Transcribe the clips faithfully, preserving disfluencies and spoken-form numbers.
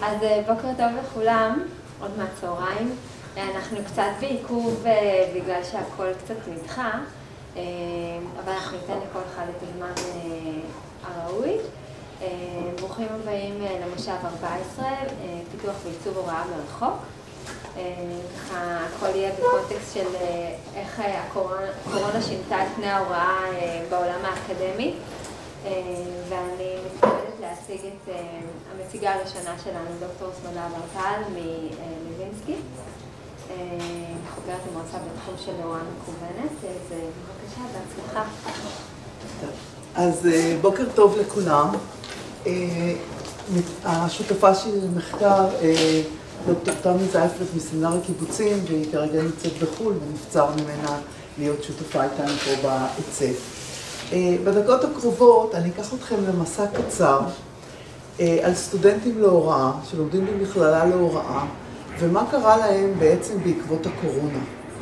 אז בוקר טוב לכולם, עוד מהצהריים. אנחנו קצת בעיכוב בגלל שהכל קצת נדחה, אבל אנחנו ניתן לכל אחד את הזמן הראוי. ברוכים הבאים למושב ארבע עשרה, פיתוח ועיצוב הוראה מרחוק. ככה הכל יהיה בקונטקסט של איך הקורונה שינתה את פני ההוראה בעולם האקדמי. ואני מתכבדת להציג את המציגה הראשונה שלנו, דוקטור סמדר ברטל מלוינסקי, חוקרת המועצה בתחום של הוראה מקוונת. אז בבקשה, בהצלחה. אז בוקר טוב לכולם. השותפה שלי למחקר, דוקטור תמי זייפרט מסמינר הקיבוצים, והיא כרגע נמצאת בחו"ל ונבצר ממנה להיות שותפה איתנו פה בעצב. בדקות הקרובות אני אקח אתכם למסע קצר על סטודנטים להוראה שלומדים במכללה להוראה ומה קרה להם בעצם בעקבות הקורונה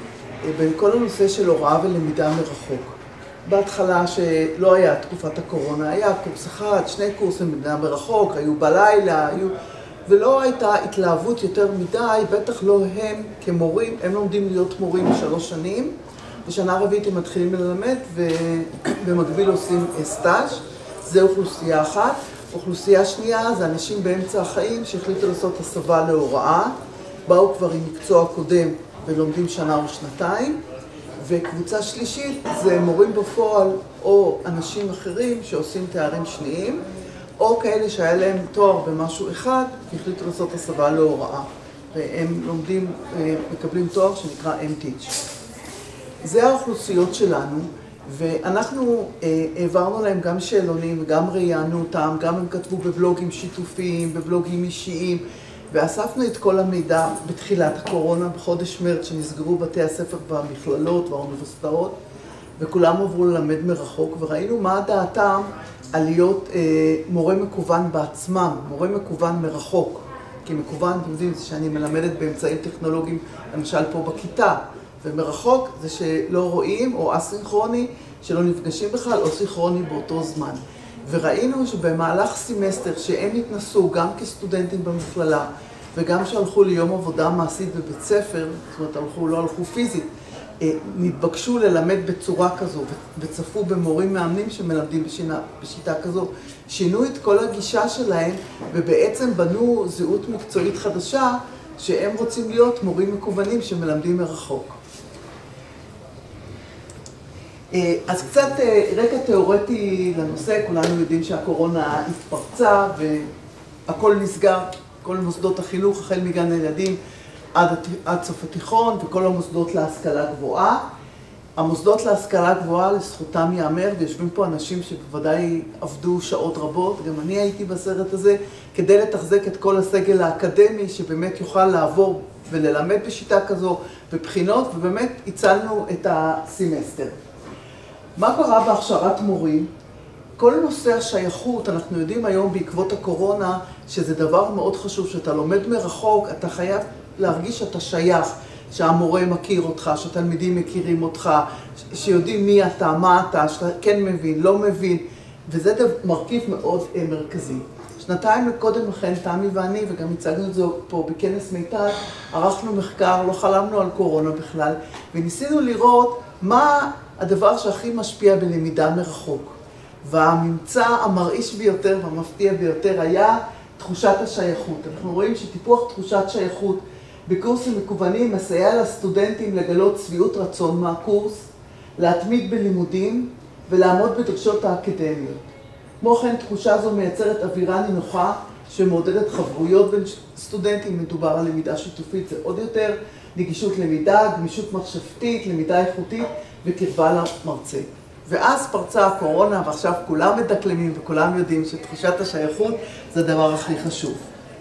בכל הנושא של הוראה ולמידה מרחוק. בהתחלה שלא היה תקופת הקורונה, היה קורס אחד, שני קורסים בלמידה מרחוק, היו בלילה, היו... ולא הייתה התלהבות יותר מדי, בטח לא הם כמורים, הם לומדים להיות מורים שלוש שנים, בשנה רביעית הם מתחילים ללמד ובמקביל עושים סטאז'. זה אוכלוסייה אחת. אוכלוסייה שנייה זה אנשים באמצע החיים שהחליטו לעשות הסבה להוראה, באו כבר עם מקצוע קודם ולומדים שנה או שנתיים, וקבוצה שלישית זה מורים בפועל או אנשים אחרים שעושים תארים שניים, או כאלה שהיה להם תואר במשהו אחד והחליטו לעשות הסבה להוראה, והם לומדים, מקבלים תואר שנקרא M-Teach. זה האוכלוסיות שלנו, ואנחנו אה, העברנו להם גם שאלונים וגם ראיינו אותם, גם הם כתבו בבלוגים שיתופיים, בבלוגים אישיים, ואספנו את כל המידע בתחילת הקורונה, בחודש מרץ, שנסגרו בתי הספר והמכללות והאוניברסיטאות, וכולם עברו ללמד מרחוק, וראינו מה דעתם על להיות אה, מורה מקוון בעצמם, מורה מקוון מרחוק. כי מקוון, אתם יודעים, זה שאני מלמדת באמצעים טכנולוגיים, למשל פה בכיתה, ומרחוק זה שלא רואים, או אסינכרוני, שלא נפגשים בכלל, או סינכרוני באותו זמן. וראינו שבמהלך סמסטר שהם התנסו גם כסטודנטים במכללה, וגם שהלכו ליום עבודה מעשית בבית ספר, זאת אומרת, הלכו, לא הלכו פיזית, נתבקשו ללמד בצורה כזו, וצפו במורים מאמנים שמלמדים בשינה, בשיטה כזו, שינו את כל הגישה שלהם, ובעצם בנו זהות מקצועית חדשה, שהם רוצים להיות מורים מקוונים שמלמדים מרחוק. אז קצת רקע תיאורטי לנושא, כולנו יודעים שהקורונה התפרצה והכל נסגר, כל מוסדות החינוך, החל מגן הילדים עד, עד סוף התיכון וכל המוסדות להשכלה גבוהה. המוסדות להשכלה גבוהה לזכותם ייאמר, ויושבים פה אנשים שבוודאי עבדו שעות רבות, גם אני הייתי בסרט הזה, כדי לתחזק את כל הסגל האקדמי שבאמת יוכל לעבור וללמד בשיטה כזו בבחינות, ובאמת הצלנו את הסמסטר. מה קרה בהכשרת מורים? כל נושא השייכות, אנחנו יודעים היום בעקבות הקורונה, שזה דבר מאוד חשוב, שאתה לומד מרחוק, אתה חייב להרגיש שאתה שייך, שהמורה מכיר אותך, שהתלמידים מכירים אותך, שיודעים מי אתה, מה אתה, שאתה כן מבין, לא מבין, וזה מרכיב מאוד מרכזי. שנתיים קודם לכן, תמי ואני, וגם הצגנו את זה פה בכנס מיטל, ערכנו מחקר, לא חלמנו על קורונה בכלל, וניסינו לראות מה הדבר שהכי משפיע בלמידה מרחוק. והממצא המרעיש ביותר והמפתיע ביותר היה תחושת השייכות. אנחנו רואים שטיפוח תחושת שייכות בקורסים מקוונים מסייע לסטודנטים לגלות שביעות רצון מהקורס, להתמיד בלימודים ולעמוד בדרישות האקדמיות. כמו כן, תחושה זו מייצרת אווירה נינוחה שמעודדת חברויות בין סטודנטים. מדובר על למידה שיתופית, זה עוד יותר נגישות למידה, גמישות מחשבתית, למידה איכותית וקרבה למרצה. ואז פרצה הקורונה, ועכשיו כולם מדקלמים וכולם יודעים שתחושת השייכות זה הדבר הכי חשוב.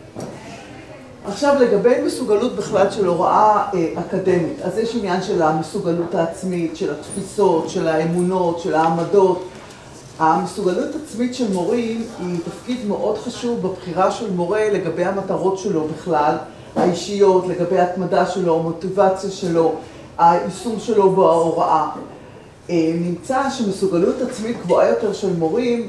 עכשיו, לגבי מסוגלות בכלל של הוראה אקדמית, אז יש עניין של המסוגלות העצמית, של התפיסות, של האמונות, של העמדות. המסוגלות עצמית של מורים היא תפקיד מאוד חשוב בבחירה של מורה לגבי המטרות שלו בכלל, האישיות, לגבי ההתמדה שלו, המוטיבציה שלו, היישום שלו בהוראה. נמצא שמסוגלות עצמית גבוהה יותר של מורים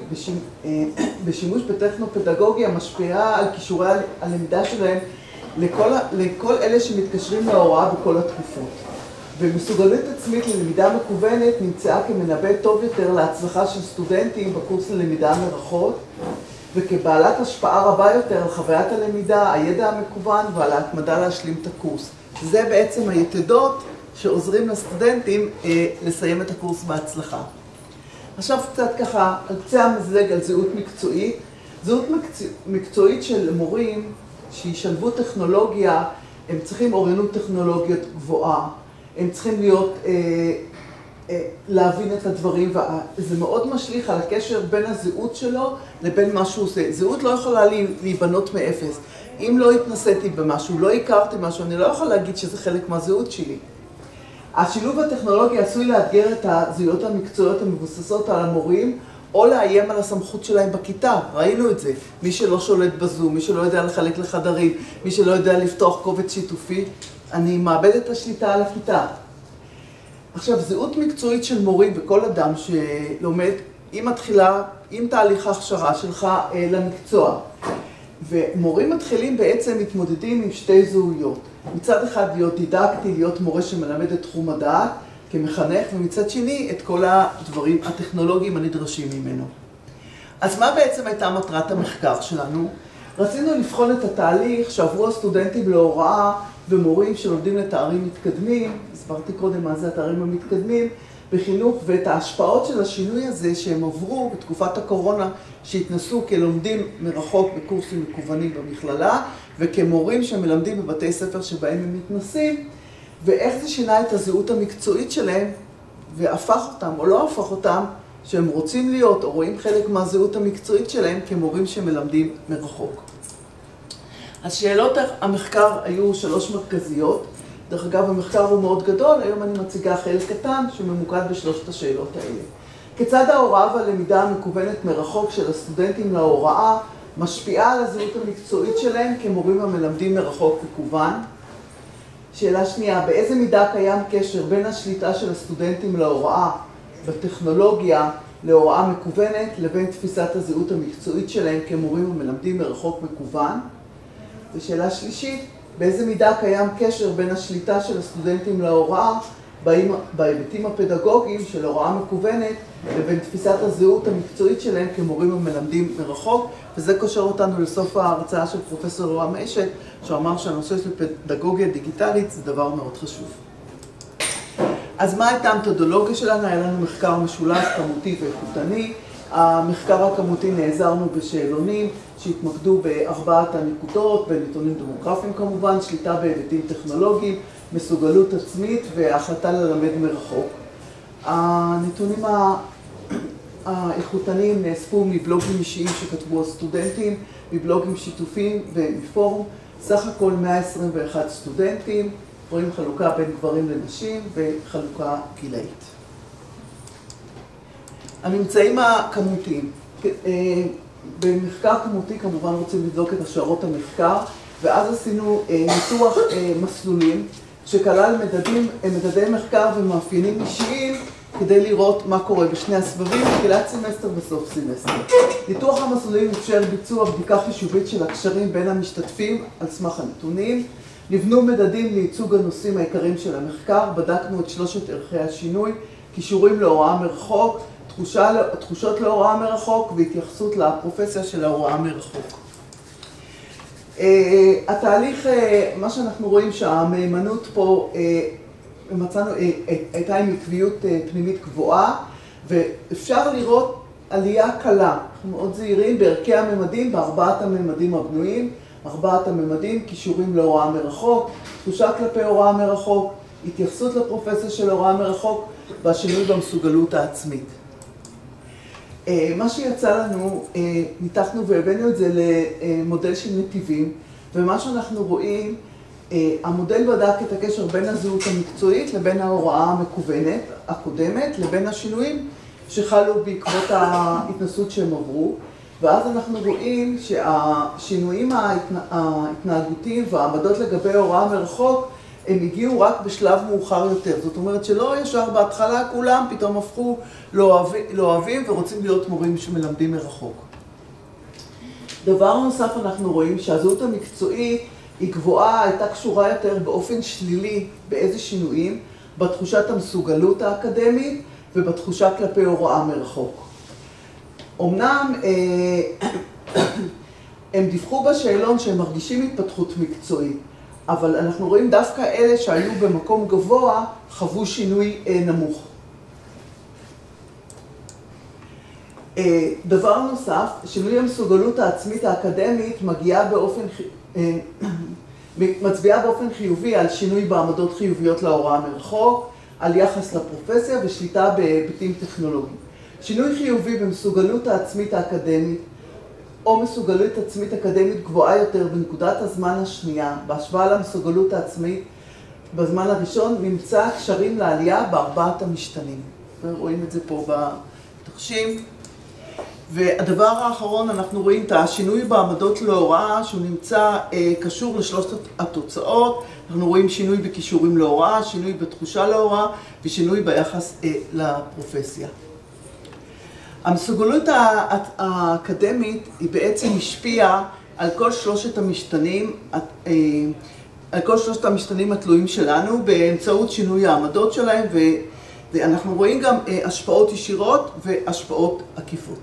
בשימוש בטכנו-פדגוגיה משפיעה על כישורי הלמידה שלהם לכל, לכל אלה שמתקשרים להוראה בכל התקופות. ומסוגלות עצמית ללמידה מקוונת נמצאה כמנבא טוב יותר להצלחה של סטודנטים בקורס ללמידה מרחוק, וכבעלת השפעה רבה יותר על חוויית הלמידה, הידע המקוון ועל ההתמדה להשלים את הקורס. זה בעצם היתדות שעוזרים לסטודנטים אה, לסיים את הקורס בהצלחה. עכשיו קצת ככה, על קצה המזלג על זהות מקצועית. זהות מקצוע, מקצועית של מורים שישלבו טכנולוגיה, הם צריכים אוריינות טכנולוגיות גבוהה, הם צריכים להיות, אה, אה, להבין את הדברים, וזה מאוד משליך על הקשר בין הזהות שלו לבין מה שהוא עושה. זהות לא יכולה להיבנות מאפס. אם לא התנסיתי במשהו, לא הכרתי משהו, אני לא יכול להגיד שזה חלק מהזהות שלי. השילוב הטכנולוגי עשוי לאתגר את הזהויות המקצועיות המבוססות על המורים, או לאיים על הסמכות שלהם בכיתה. ראינו את זה. מי שלא שולט בזום, מי שלא יודע לחלק לחדרים, מי שלא יודע לפתוח קובץ שיתופי, אני מאבד את השליטה על הכיתה. עכשיו, זהות מקצועית של מורים וכל אדם שלומד, היא מתחילה עם תהליך ההכשרה שלך למקצוע. ומורים מתחילים בעצם מתמודדים עם שתי זהויות. מצד אחד להיות דידקטי, להיות מורה שמלמד את תחום הדעת כמחנך, ומצד שני את כל הדברים הטכנולוגיים הנדרשים ממנו. אז מה בעצם הייתה מטרת המחקר שלנו? רצינו לבחון את התהליך שעברו הסטודנטים להוראה ומורים שלומדים לתארים מתקדמים, הסברתי קודם מה זה התארים המתקדמים, בחינוך, ואת ההשפעות של השינוי הזה שהם עברו בתקופת הקורונה, שהתנסו כלומדים מרחוק בקורסים מקוונים במכללה, וכמורים שמלמדים בבתי ספר שבהם הם מתנסים, ואיך זה שינה את הזהות המקצועית שלהם, והפך אותם או לא הפך אותם, שהם רוצים להיות או רואים חלק מהזהות המקצועית שלהם כמורים שמלמדים מרחוק. אז שאלות המחקר היו שלוש מרכזיות. דרך אגב, המחקר הוא מאוד גדול, היום אני מציגה חלק קטן שממוקד בשלושת השאלות האלה. כיצד ההוראה והלמידה המקוונת מרחוק של הסטודנטים להוראה משפיעה על הזהות המקצועית שלהם כמורים המלמדים מרחוק מקוון? שאלה שנייה, באיזה מידה קיים קשר בין השליטה של הסטודנטים להוראה בטכנולוגיה להוראה מקוונת לבין תפיסת הזהות המקצועית שלהם כמורים המלמדים מרחוק מקוון? ושאלה שלישית, באיזה מידה קיים קשר בין השליטה של הסטודנטים להוראה בהיבטים הפדגוגיים של הוראה מקוונת לבין תפיסת הזהות המקצועית שלהם כמורים המלמדים מרחוק, וזה קושר אותנו לסוף ההרצאה של פרופסור רועם אשת, שאמר שהנושא של פדגוגיה דיגיטלית זה דבר מאוד חשוב. אז מה הייתה המתודולוגיה שלנו? היה לנו מחקר משולש, כמותי ואיכותני. המחקר הכמותי נעזרנו בשאלונים שהתמקדו בארבעת הנקודות, בנתונים דמוגרפיים כמובן, שליטה בהיבטים טכנולוגיים, מסוגלות עצמית והחלטה ללמד מרחוק. הנתונים האיכותניים נאספו מבלוגים אישיים שכתבו הסטודנטים, מבלוגים שיתופיים ומפורום, סך הכל מאה עשרים ואחד סטודנטים, רואים חלוקה בין גברים לנשים וחלוקה גילאית. הממצאים הכמותיים. במחקר כמותי כמובן רוצים לבדוק את השערות המחקר, ואז עשינו ניתוח מסלולים שכלל מדדים, מדדי מחקר ומאפיינים אישיים כדי לראות מה קורה בשני הסבבים, בתחילת סמסטר ובסוף סמסטר. ניתוח המסלולים אפשר ביצוע בדיקה חישובית של הקשרים בין המשתתפים על סמך הנתונים. נבנו מדדים לייצוג הנושאים העיקריים של המחקר, בדקנו את שלושת ערכי השינוי, כישורים להוראה מרחוק, תחושה, תחושות להוראה מרחוק והתייחסות לפרופסיה של ההוראה מרחוק. התהליך, מה שאנחנו רואים שהמהימנות פה, מצאנו, הייתה עם עקביות פנימית גבוהה, ואפשר לראות עלייה קלה. אנחנו מאוד זהירים בערכי הממדים, בארבעת הממדים הבנויים, ארבעת הממדים, כישורים להוראה מרחוק, תחושה כלפי הוראה מרחוק, התייחסות לפרופסיה של הוראה מרחוק, והשינוי במסוגלות העצמית. מה שיצא לנו, ניתחנו והבאנו את זה למודל של נתיבים, ומה שאנחנו רואים, המודל בדק את הקשר בין הזהות המקצועית לבין ההוראה המקוונת הקודמת, לבין השינויים שחלו בעקבות ההתנסות שהם עברו, ואז אנחנו רואים שהשינויים ההתנהגותיים והעמדות לגבי הוראה מרחוק הם הגיעו רק בשלב מאוחר יותר. זאת אומרת שלא ישר בהתחלה כולם פתאום הפכו לאוהבים ורוצים להיות מורים שמלמדים מרחוק. דבר נוסף אנחנו רואים שהזהות המקצועית היא גבוהה, הייתה קשורה יותר באופן שלילי באיזה שינויים, בתחושת המסוגלות האקדמית ובתחושה כלפי הוראה מרחוק. אמנם הם דיווחו בשאלון שהם מרגישים התפתחות מקצועית, אבל אנחנו רואים דווקא אלה שהיו במקום גבוה חוו שינוי נמוך. דבר נוסף, שינוי המסוגלות העצמית האקדמית מגיעה באופן, מצביעה באופן חיובי על שינוי בעמדות חיוביות להוראה מרחוק, על יחס לפרופסיה ושליטה בהיבטים טכנולוגיים. שינוי חיובי במסוגלות העצמית האקדמית או מסוגלות עצמית אקדמית גבוהה יותר בנקודת הזמן השנייה, בהשוואה למסוגלות העצמית בזמן הראשון, נמצא קשרים לעלייה בארבעת המשתנים. רואים את זה פה בתחשים. והדבר האחרון, אנחנו רואים את השינוי בעמדות להוראה, שהוא נמצא אה, קשור לשלושת התוצאות. אנחנו רואים שינוי בכישורים להוראה, שינוי בתחושה להוראה, ושינוי ביחס אה, לפרופסיה. המסוגלות האקדמית היא בעצם השפיעה על כל שלושת המשתנים, אה, על כל שלושת המשתנים התלויים שלנו, באמצעות שינוי העמדות שלהם, ואנחנו רואים גם אה, השפעות ישירות והשפעות עקיפות.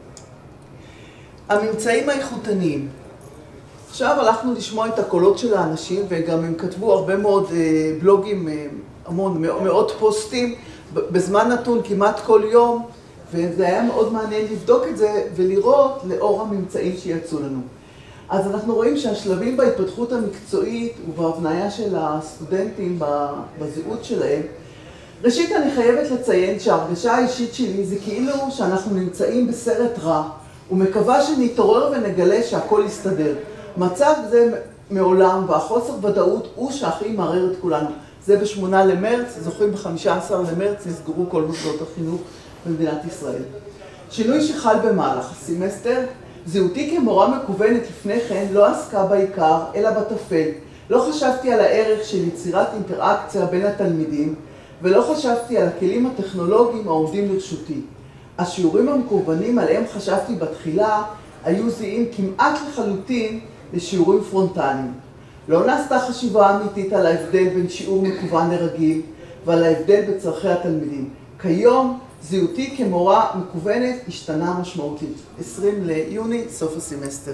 הממצאים האיכותניים. עכשיו הלכנו לשמוע את הקולות של האנשים, וגם הם כתבו הרבה מאוד בלוגים, המון, מאות פוסטים, בזמן נתון כמעט כל יום, וזה היה מאוד מעניין לבדוק את זה ולראות לאור הממצאים שיצאו לנו. אז אנחנו רואים שהשלבים בהתפתחות המקצועית ובהבניה של הסטודנטים בזהות שלהם, ראשית אני חייבת לציין שההרגשה האישית שלי זה כאילו שאנחנו נמצאים בסרט רע, ומקווה שנתעורר ונגלה שהכל יסתדר. מצב זה מעולם, והחוסר ודאות הוא שהכי מערער את כולנו. זה בשמונה למרץ, זוכרים ב-חמישה עשר למרץ, נסגרו כל מוסדות החינוך במדינת ישראל. שינוי שחל במהלך הסמסטר, זהותי כמורה מקוונת לפני כן לא עסקה בעיקר, אלא בטפל. לא חשבתי על הערך של יצירת אינטראקציה בין התלמידים, ולא חשבתי על הכלים הטכנולוגיים העומדים לרשותי. השיעורים המקוונים עליהם חשבתי בתחילה היו זהים כמעט לחלוטין לשיעורים פרונטליים. לא נעשתה חשיבה אמיתית על ההבדל בין שיעור מקוון לרגיל ועל ההבדל בצרכי התלמידים. כיום זהותי כמורה מקוונת השתנה משמעותית. עשרים ליוני, סוף הסמסטר.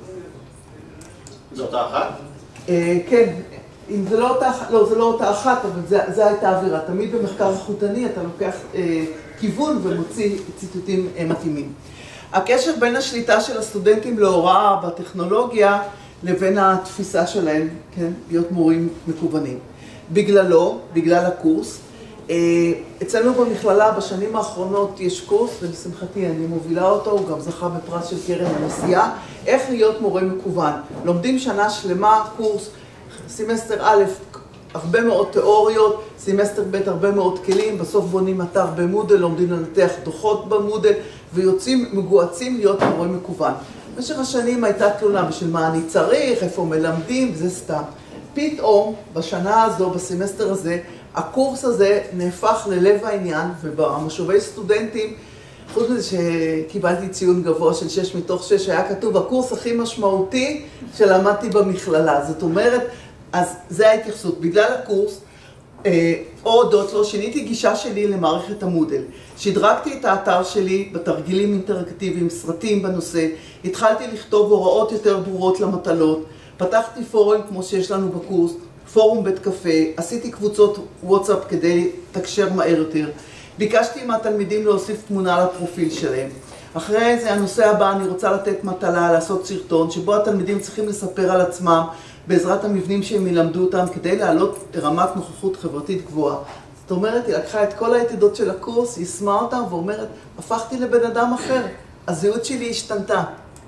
זו אותה אחת? כן, אם זה לא אותה, לא, זה לא אותה אחת, אבל זה, זה הייתה עבירה. תמיד במחקר איכותני אתה לוקח אה, כיוון ומוציא ציטוטים אה, מתאימים. הקשר בין השליטה של הסטודנטים להוראה בטכנולוגיה לבין התפיסה שלהם, כן, להיות מורים מקוונים. בגללו, בגלל הקורס, אה, אצלנו במכללה בשנים האחרונות יש קורס, ולשמחתי אני מובילה אותו, הוא גם זכה בפרס של קרן הנשיאה, איך להיות מורה מקוון. לומדים שנה שלמה, קורס, סמסטר א', הרבה מאוד תיאוריות, סמסטר ב', הרבה מאוד כלים, בסוף בונים אתר במודל, לומדים לנתח דוחות במודל, ויוצאים מגועצים להיות מורה מקוון. במשך השנים הייתה תלונה בשביל מה אני צריך, איפה מלמדים, זה סתם. פתאום, בשנה הזו, בסמסטר הזה, הקורס הזה נהפך ללב העניין, ובמשובי סטודנטים, חוץ מזה שקיבלתי ציון גבוה של שש מתוך שש, היה כתוב, הקורס הכי משמעותי שלמדתי במכללה. זאת אומרת, אז זה ההתייחסות. בגלל הקורס, או הודות לו, שיניתי גישה שלי למערכת המודל. שדרגתי את האתר שלי בתרגילים אינטראקטיביים, סרטים בנושא, התחלתי לכתוב הוראות יותר ברורות למטלות, פתחתי פורום כמו שיש לנו בקורס, פורום בית קפה, עשיתי קבוצות וואטסאפ כדי לתקשר מהר יותר, ביקשתי מהתלמידים להוסיף תמונה לפרופיל שלהם. אחרי זה, הנושא הבא, אני רוצה לתת מטלה, לעשות סרטון, שבו התלמידים צריכים לספר על עצמם, בעזרת המבנים שהם ילמדו אותם, כדי לעלות לרמת נוכחות חברתית גבוהה. זאת אומרת, היא לקחה את כל היתדות של הקורס, היא יישמה אותם ואומרת, הפכתי לבן אדם אחר, הזהות שלי השתנתה.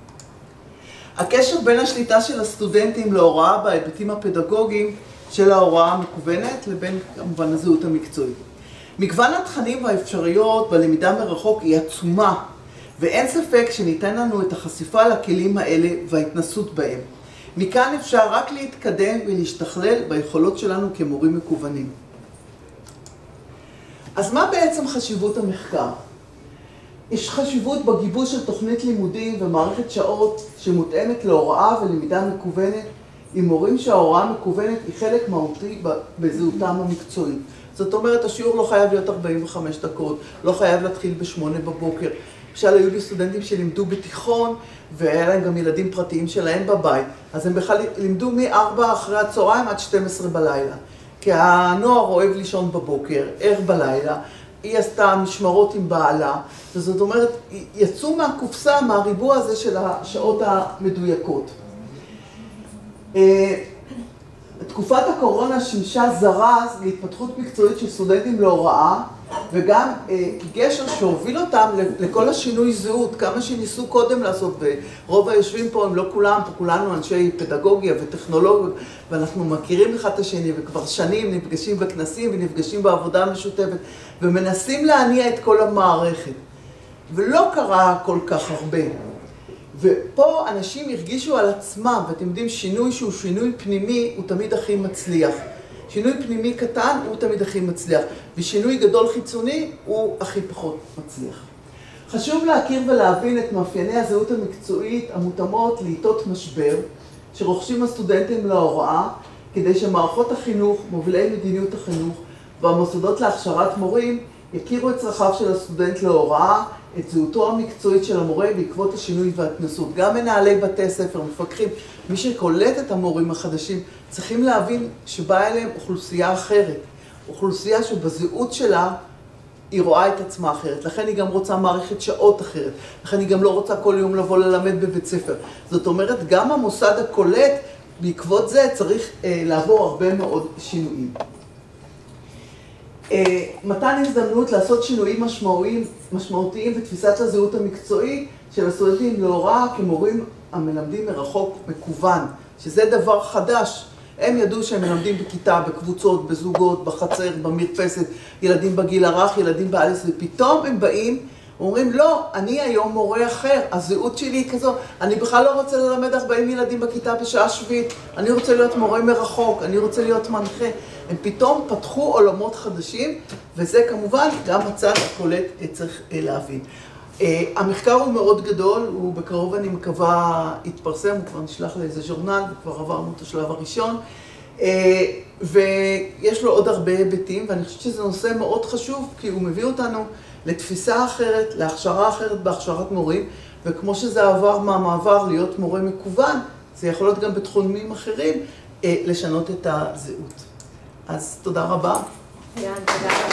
הקשר בין השליטה של הסטודנטים להוראה בהיבטים הפדגוגיים של ההוראה המקוונת, לבין כמובן הזהות המקצועית. מגוון התכנים והאפשרויות בלמידה מרחוק היא עצומה, ואין ספק שניתן לנו את החשיפה לכלים האלה וההתנסות בהם. מכאן אפשר רק להתקדם ולהשתכלל ביכולות שלנו כמורים מקוונים. אז מה בעצם חשיבות המחקר? יש חשיבות בגיבוש של תוכנית לימודים ומערכת שעות שמותאמת להוראה ולמידה מקוונת, עם מורים שההוראה המקוונת היא חלק מהותי בזהותם המקצועית. זאת אומרת, השיעור לא חייב להיות ארבעים וחמש דקות, לא חייב להתחיל בשמונה בבוקר. למשל, היו לי סטודנטים שלימדו בתיכון, והיה להם גם ילדים פרטיים שלהם בבית, אז הם בכלל לימדו מ-ארבע אחרי הצהריים עד שתים עשרה בלילה. כי הנוער אוהב לישון בבוקר, ער בלילה, היא עשתה משמרות עם בעלה, וזאת אומרת, יצאו מהקופסה, מהריבוע הזה של השעות המדויקות. תקופת הקורונה שימשה זרז להתפתחות מקצועית של סטודנטים להוראה, וגם גשר שהוביל אותם לכל השינוי זהות, כמה שניסו קודם לעשות, ורוב היושבים פה הם לא כולם, פה כולנו אנשי פדגוגיה וטכנולוגיה, ואנחנו מכירים אחד את השני, וכבר שנים נפגשים בכנסים ונפגשים בעבודה המשותפת, ומנסים להניע את כל המערכת. ולא קרה כל כך הרבה. ופה אנשים הרגישו על עצמם, ואתם יודעים, שינוי שהוא שינוי פנימי, הוא תמיד הכי מצליח. שינוי פנימי קטן הוא תמיד הכי מצליח, ושינוי גדול חיצוני הוא הכי פחות מצליח. חשוב להכיר ולהבין את מאפייני הזהות המקצועית המותאמות לעיתות משבר, שרוכשים הסטודנטים להוראה, כדי שמערכות החינוך, מובילי מדיניות החינוך והמוסדות להכשרת מורים, יכירו את צרכיו של הסטודנט להוראה, את זהותו המקצועית של המורה בעקבות השינוי וההתנסות. גם מנהלי בתי ספר, מפקחים, מי שקולט את המורים החדשים, צריכים להבין שבאה אליהם אוכלוסייה אחרת. אוכלוסייה שבזהות שלה היא רואה את עצמה אחרת. לכן היא גם רוצה מערכת שעות אחרת. לכן היא גם לא רוצה כל יום לבוא ללמד בבית ספר. זאת אומרת, גם המוסד הקולט, בעקבות זה צריך אה, לעבור הרבה מאוד שינויים. מתן הזדמנות לעשות שינויים משמעותיים, משמעותיים בתפיסת הזהות המקצועית של הסטודנטים להוראה כמורים המלמדים מרחוק מקוון, שזה דבר חדש. הם ידעו שהם מלמדים בכיתה, בקבוצות, בזוגות, בחצר, במרפסת, ילדים בגיל הרך, ילדים באלס, ופתאום הם באים, אומרים, לא, אני היום מורה אחר, הזהות שלי היא כזו, אני בכלל לא רוצה ללמד ארבעים ילדים בכיתה בשעה שביעית, אני רוצה להיות מורה מרחוק, אני רוצה להיות מנחה. הם פתאום פתחו עולמות חדשים, וזה כמובן גם הצד הקולט צריך להבין. המחקר הוא מאוד גדול, הוא בקרוב אני מקווה יתפרסם, הוא כבר נשלח לאיזה ז'ורנל, וכבר עברנו את השלב הראשון, ויש לו עוד הרבה היבטים, ואני חושבת שזה נושא מאוד חשוב, כי הוא מביא אותנו לתפיסה אחרת, להכשרה אחרת בהכשרת מורים, וכמו שזה עבר מהמעבר להיות מורה מקוון, זה יכול להיות גם בתחומים אחרים, לשנות את הזהות. אז תודה רבה. יאן, תודה רבה.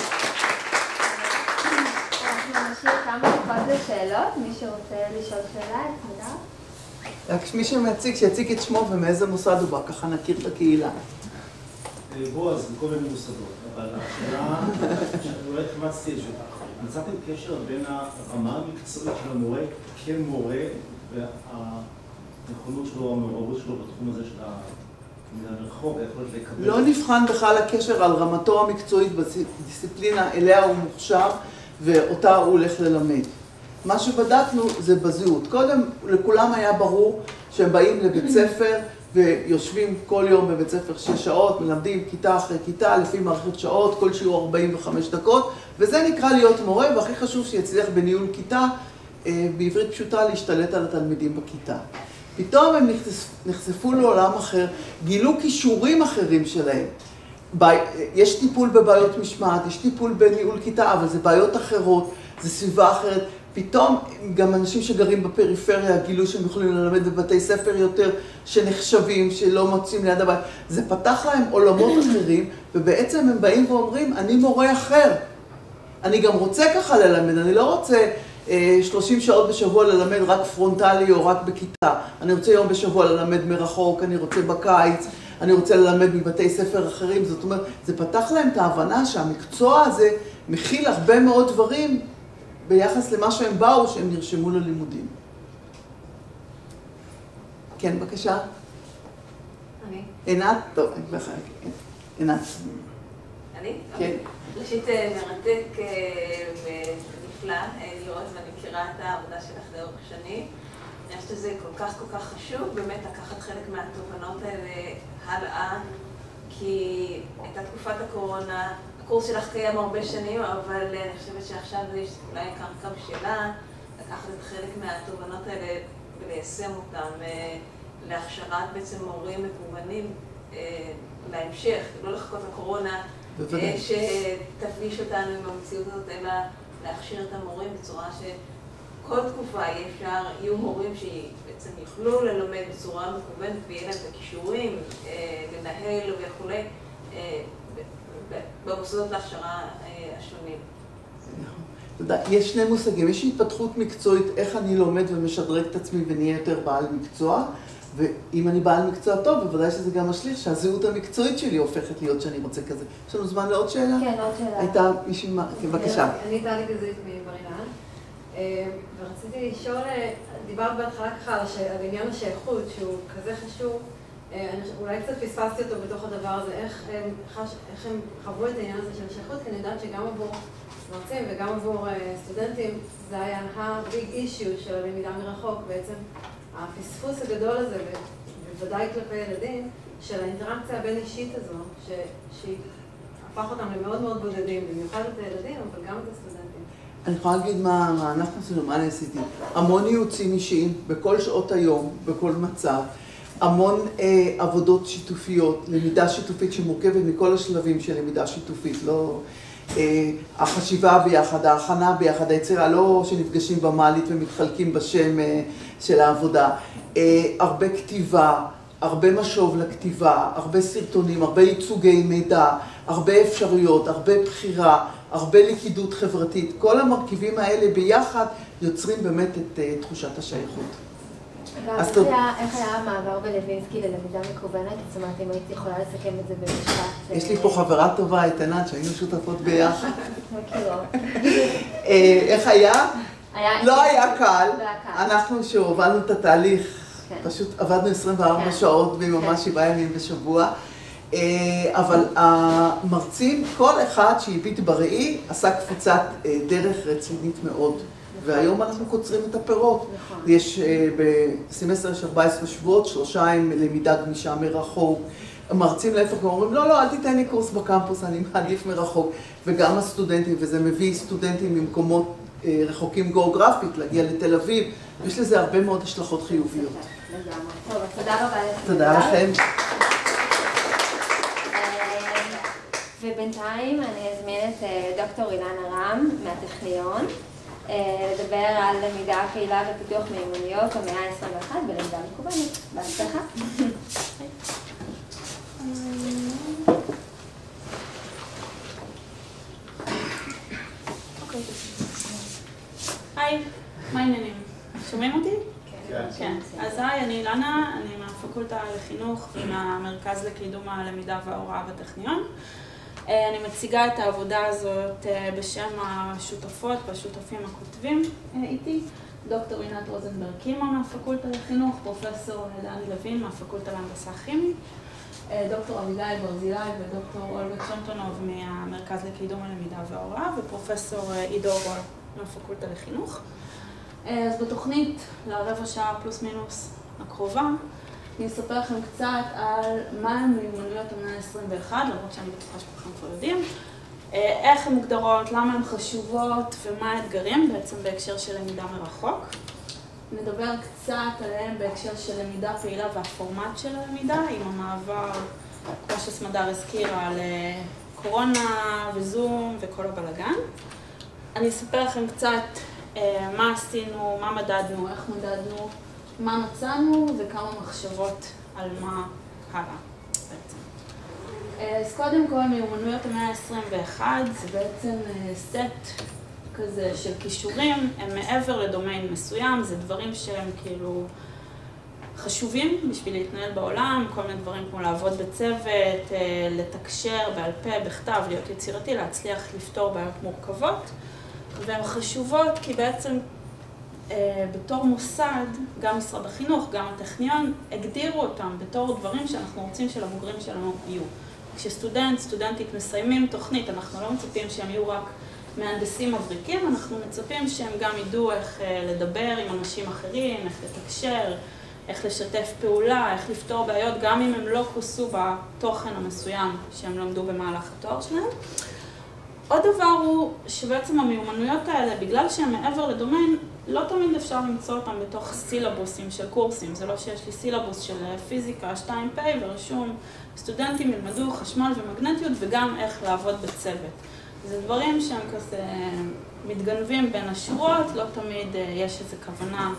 אנחנו נשאיר כמה דקות לשאלות, מי שרוצה לשאול שאלה, תודה. רק מי שמציג, שיציג את שמו ומאיזה מוסד הוא בא, ככה נכיר את הקהילה. בועז, בכל מיני מוסדות, אבל השאלה, אולי חמצתי את זה, מצאתם קשר בין הרמה המקצועית של המורה כמורה והנכונות שלו, המעורבות שלו בתחום הזה של הרחוב, היכולת לקבל... לא נבחן בכלל הקשר על רמתו המקצועית בדיסציפלינה אליה הוא מוכשר ואותה הוא הולך ללמד. מה שבדקנו זה בזהות. קודם לכולם היה ברור שהם באים לבית ספר ויושבים כל יום בבית ספר שש שעות, מלמדים כיתה אחרי כיתה לפי מערכת שעות, כל שיעור ארבעים וחמש דקות, וזה נקרא להיות מורה, והכי חשוב שיצליח בניהול כיתה, בעברית פשוטה להשתלט על התלמידים בכיתה. פתאום הם נחשפו לעולם אחר, גילו כישורים אחרים שלהם. יש טיפול בבעיות משמעת, יש טיפול בניהול כיתה, אבל זה בעיות אחרות, זה סביבה אחרת. פתאום גם אנשים שגרים בפריפריה גילו שהם יכולים ללמד בבתי ספר יותר שנחשבים, שלא מוצאים ליד הבית. זה פתח להם עולמות אחרים, ובעצם הם באים ואומרים, אני מורה אחר. אני גם רוצה ככה ללמד, אני לא רוצה שלושים שעות בשבוע ללמד רק פרונטלי או רק בכיתה. אני רוצה יום בשבוע ללמד מרחוק, אני רוצה בקיץ, אני רוצה ללמד מבתי ספר אחרים. זאת אומרת, זה פתח להם את ההבנה שהמקצוע הזה מכיל הרבה מאוד דברים ביחס למה שהם באו, שהם נרשמו ללימודים. כן, בבקשה. אני. עינת? טוב, עינת. אני? כן. ראשית מרתק ונפלא לראות ואני מכירה את העבודה שלך לאורך שנים. אני חושבת שזה כל כך כל כך חשוב, באמת לקחת חלק מהתובנות האלה הלאה, כי הייתה תקופת הקורונה, הקורס שלך קיים הרבה שנים, אבל אני חושבת שעכשיו יש אולי קרקע בשלה, לקחת את חלק מהתובנות האלה וליישם אותם להכשרת בעצם מורים מקוונים להמשך, לא לחכות לקורונה שתפגיש אותנו עם המציאות הזאת, אלא להכשיר את המורים בצורה שכל תקופה יהיה אפשר, יהיו מורים שבעצם יוכלו ללמד בצורה מקוונת ויהיה להם את הכישורים, לנהל וכולי, במוסדות להכשרה השונים. יש שני מושגים, יש התפתחות מקצועית, איך אני לומד ומשדרג את עצמי ונהיה יותר בעל מקצוע, ואם אני בעל מקצוע טוב, בוודאי שזה גם משליך שהזהות המקצועית שלי הופכת להיות שאני רוצה כזה. יש לנו זמן לעוד שאלה? כן, עוד שאלה. הייתה מישהי, בבקשה. אני טלי גזית מבר אילן, ורציתי לשאול, דיברת בהתחלה ככה על עניין השייכות, שהוא כזה חשוב, אולי קצת פספסתי אותו בתוך הדבר הזה, איך הם חוו את העניין הזה של השייכות, כי אני יודעת שגם עבור מרצים וגם עבור סטודנטים, זה היה ה-big issue של הלמידה מרחוק, בעצם הפספוס הגדול הזה, ובוודאי כלפי ילדים, של האינטראקציה הבין-אישית הזו, שהיא הפך אותם למאוד מאוד בודדים, במיוחד את הילדים, אבל גם את הסטודנטים. אני יכולה להגיד מה, מה אנחנו עשינו, מה אני עשיתי. המון ייעוצים אישיים, בכל שעות היום, בכל מצב. המון אה, עבודות שיתופיות, למידה שיתופית שמורכבת מכל השלבים של למידה שיתופית, לא אה, החשיבה ביחד, ההכנה ביחד, היצירה, לא שנפגשים במעלית ומתחלקים בשם אה, של העבודה. אה, הרבה כתיבה, הרבה משוב לכתיבה, הרבה סרטונים, הרבה ייצוגי מידע, הרבה אפשרויות, הרבה בחירה, הרבה ליכידות חברתית. כל המרכיבים האלה ביחד יוצרים באמת את uh, תחושת השייכות. איך היה המעבר בלווינסקי ללמידה מקוונת? זאת אומרת, אם הייתי יכולה לסכם את זה במשפט... יש לי פה חברה טובה, את ענת, שהיינו שותפות ביחד. מכירות. איך היה? לא היה קל. אנחנו שהובלנו את התהליך, פשוט עבדנו עשרים וארבע שעות וממש שבעה ימים בשבוע. אבל המרצים, כל אחד שהביט בראי, עשה קפיצת דרך רצינית מאוד. והיום אנחנו קוצרים את הפירות. יש בסמסטר יש ארבעה עשר שבועות, שלושה עם למידה גמישה מרחוק. המרצים להפך גם אומרים, לא, לא, אל תיתן לי קורס בקמפוס, אני מעדיף מרחוק. וגם הסטודנטים, וזה מביא סטודנטים ממקומות רחוקים גיאוגרפית, להגיע לתל אביב. יש לזה הרבה מאוד השלכות חיוביות. טוב, תודה רבה לכם. תודה לכם. ובינתיים אני אזמין את דוקטור אילנה רם מהטכניון לדבר על למידה, קהילה ופיתוח מיומנויות המאה ה-עשרים ואחת בלמידה מקוונת. בהצלחה. היי, מה העניינים? שומעים אותי? כן. אז היי, אני אילנה, אני מהפקולטה לחינוך ומהמרכז לקידום הלמידה וההוראה בטכניון. אני מציגה את העבודה הזאת בשם השותפות והשותפים הכותבים איתי, דוקטור עינת רוזנברג קימה מהפקולטה לחינוך, פרופסור דני לוין מהפקולטה להנדסה כימית, דוקטור אביגיל ברזילי ודוקטור אולגה צ'נטונוב מהמרכז לקידום הלמידה וההוראה, ופרופסור עידו רול מהפקולטה לחינוך. אז בתוכנית, לרבע שעה פלוס מינוס הקרובה, אני אספר לכם קצת על מה הן מיומנויות המאה ה-עשרים ואחת, למרות שאני בטוחה שכולכם כבר יודעים, איך הן מוגדרות, למה הן חשובות ומה האתגרים בעצם בהקשר של למידה מרחוק. נדבר קצת עליהם בהקשר של למידה פעילה והפורמט של הלמידה, עם המעבר, כמו שסמדר הזכירה, על קורונה וזום וכל הבלגן. אני אספר לכם קצת מה עשינו, מה מדדנו, איך מדדנו, מה מצאנו וכמה מחשבות על מה הלאה בעצם. אז קודם כל, מיומנויות המאה ה-עשרים ואחת זה בעצם סט כזה של כישורים, הם מעבר לדומיין מסוים, זה דברים שהם כאילו חשובים בשביל להתנהל בעולם, כל מיני דברים כמו לעבוד בצוות, לתקשר בעל פה, בכתב, להיות יצירתי, להצליח לפתור בעיות מורכבות, והן חשובות כי בעצם בתור מוסד, גם משרד החינוך, גם הטכניון, הגדירו אותם בתור דברים שאנחנו רוצים שלבוגרים שלנו יהיו. כשסטודנט, סטודנטית מסיימים תוכנית, אנחנו לא מצפים שהם יהיו רק מהנדסים מבריקים, אנחנו מצפים שהם גם ידעו איך לדבר עם אנשים אחרים, איך לתקשר, איך לשתף פעולה, איך לפתור בעיות, גם אם הם לא כוסו בתוכן המסוים שהם למדו במהלך התואר שלהם. עוד דבר הוא שבעצם המיומנויות האלה, בגלל שהם מעבר לדומיין, לא תמיד אפשר למצוא אותם בתוך סילבוסים של קורסים. זה לא שיש לי סילבוס של פיזיקה שתיים פי ורשום סטודנטים ילמדו חשמל ומגנטיות וגם איך לעבוד בצוות. זה דברים שהם כזה מתגנבים בין השורות, לא תמיד יש איזו כוונה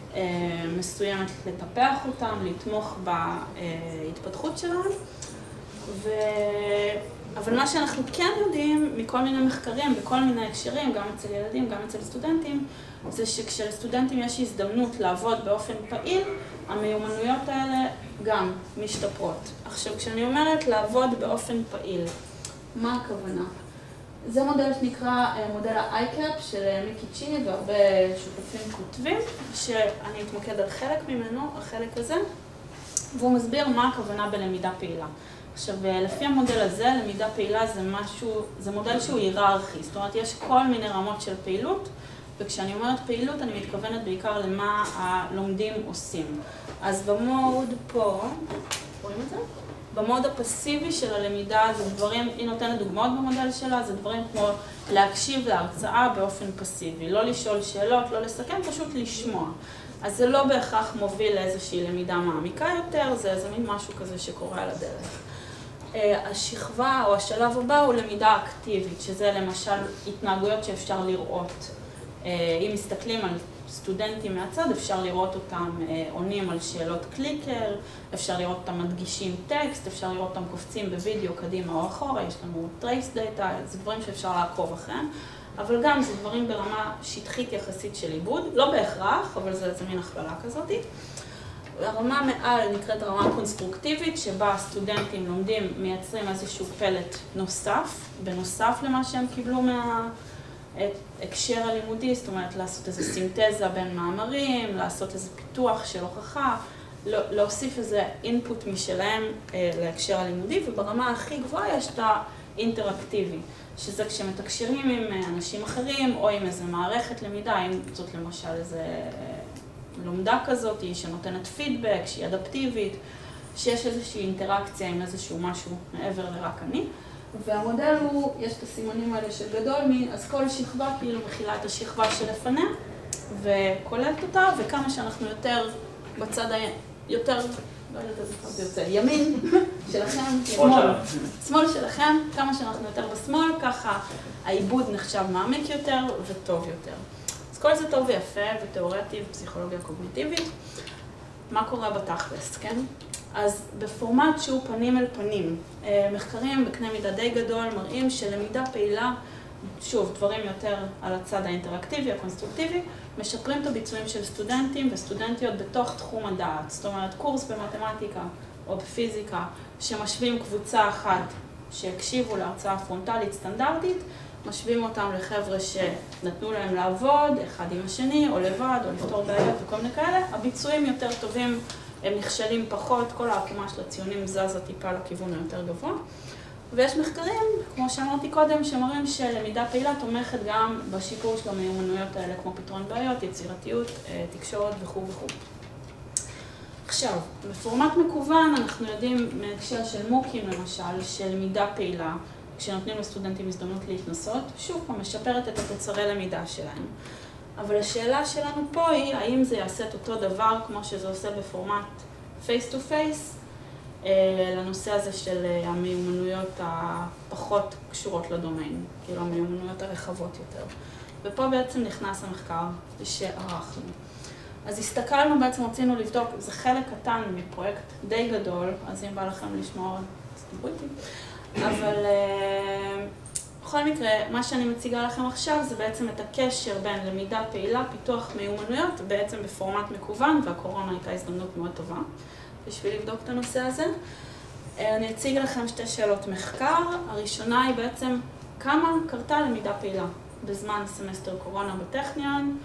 מסוימת לטפח אותם, לתמוך בהתפתחות שלהם. ו... אבל מה שאנחנו כן יודעים מכל מיני מחקרים, בכל מיני הקשרים, גם אצל ילדים, גם אצל סטודנטים, זה שכשלסטודנטים יש הזדמנות לעבוד באופן פעיל, המיומנויות האלה גם משתפרות. עכשיו, כשאני אומרת לעבוד באופן פעיל, מה הכוונה? זה מודל שנקרא מודל ה-איי קאפ של מיקי צ'יני והרבה שותפים כותבים, שאני אתמקד על חלק ממנו, החלק הזה, והוא מסביר מה הכוונה בלמידה פעילה. עכשיו, לפי המודל הזה, למידה פעילה זה משהו, זה מודל שהוא היררכי, זאת אומרת, יש כל מיני רמות של פעילות, וכשאני אומרת פעילות, אני מתכוונת בעיקר למה הלומדים עושים. אז במוד פה, רואים את זה? במוד הפסיבי של הלמידה זה דברים, היא נותנת דוגמאות במודל שלה, זה דברים כמו להקשיב להרצאה באופן פסיבי, לא לשאול שאלות, לא לסכם, פשוט לשמוע. אז זה לא בהכרח מוביל לאיזושהי למידה מעמיקה יותר, זה איזה מין משהו כזה שקורה על הדרך. השכבה או השלב הבא הוא למידה אקטיבית, שזה למשל התנהגויות שאפשר לראות. אם מסתכלים על סטודנטים מהצד, אפשר לראות אותם עונים על שאלות קליקר, אפשר לראות אותם מדגישים טקסט, אפשר לראות אותם קופצים בווידאו קדימה או אחורה, יש לנו טרייס דאטה, זה דברים שאפשר לעקוב אחריהם, אבל גם זה דברים ברמה שטחית יחסית של עיבוד, לא בהכרח, אבל זה, זה מין הכללה כזאת. הרמה מעל נקראת הרמה קונסטרוקטיבית, שבה הסטודנטים לומדים, מייצרים איזשהו פלט נוסף, בנוסף למה שהם קיבלו מההקשר הלימודי, זאת אומרת לעשות איזו סינתזה בין מאמרים, לעשות איזה פיתוח של הוכחה, להוסיף איזה אינפוט משלהם להקשר הלימודי, וברמה הכי גבוהה יש את האינטראקטיבי, שזה כשמתקשרים עם אנשים אחרים או עם איזו מערכת למידה, אם זאת למשל איזה לומדה כזאת, שנותנת פידבק, שהיא אדפטיבית, שיש איזושהי אינטראקציה עם איזשהו משהו מעבר לרק אני. והמודל הוא, יש את הסימנים האלה של גדול מי, אז כל שכבה כאילו מכילה את השכבה שלפניה, וקולטת אותה, וכמה שאנחנו יותר בצד ה... יותר, לא יודעת איזה פעם זה יוצא, ימין שלכם, שמאל, שמאל שלכם, כמה שאנחנו יותר בשמאל, ככה העיבוד נחשב מעמיק יותר וטוב יותר. אז כל זה טוב ויפה ותיאורטי ופסיכולוגיה קוגניטיבית. מה קורה בתכלס, כן? אז בפורמט שהוא פנים אל פנים, מחקרים בקנה מידה די גדול מראים שלמידה פעילה, שוב, דברים יותר על הצד האינטראקטיבי, הקונסטרוקטיבי, משפרים את הביצועים של סטודנטים וסטודנטיות בתוך תחום הדעת. זאת אומרת, קורס במתמטיקה או בפיזיקה שמשווים קבוצה אחת שהקשיבו להרצאה פרונטלית סטנדרטית, משווים אותם לחבר'ה שנתנו להם לעבוד, אחד עם השני, או לבד, או לפתור בעיות וכל מיני כאלה. הביצועים יותר טובים, הם נכשלים פחות, כל העקומה של הציונים זזה טיפה לכיוון היותר גבוה. ויש מחקרים, כמו שאמרתי קודם, שמראים שלמידה פעילה תומכת גם בשיפור של המיומנויות האלה, כמו פתרון בעיות, יצירתיות, תקשורת וכו' וכו'. עכשיו, בפורמט מקוון אנחנו יודעים מהקשר של מוקים למשל, של למידה פעילה, כשנותנים לסטודנטים הזדמנות להתנסות, שוב פעם משפרת את התוצרי למידה שלהם. אבל השאלה שלנו פה היא, האם זה יעשה את אותו דבר כמו שזה עושה בפורמט face to face, לנושא הזה של המיומנויות הפחות קשורות לדומיין, כאילו המיומנויות הרחבות יותר. ופה בעצם נכנס המחקר שערכנו. אז הסתכלנו, בעצם רצינו לבדוק, זה חלק קטן מפרויקט די גדול, אז אם בא לכם לשמוע, תסתכלו איתי. אבל בכל מקרה, מה שאני מציגה לכם עכשיו זה בעצם את הקשר בין למידה פעילה, פיתוח מיומנויות, בעצם בפורמט מקוון, והקורונה הייתה הזדמנות מאוד טובה בשביל לבדוק את הנושא הזה. אני אציג לכם שתי שאלות מחקר. הראשונה היא בעצם כמה קרתה למידה פעילה בזמן סמסטר קורונה בטכניון.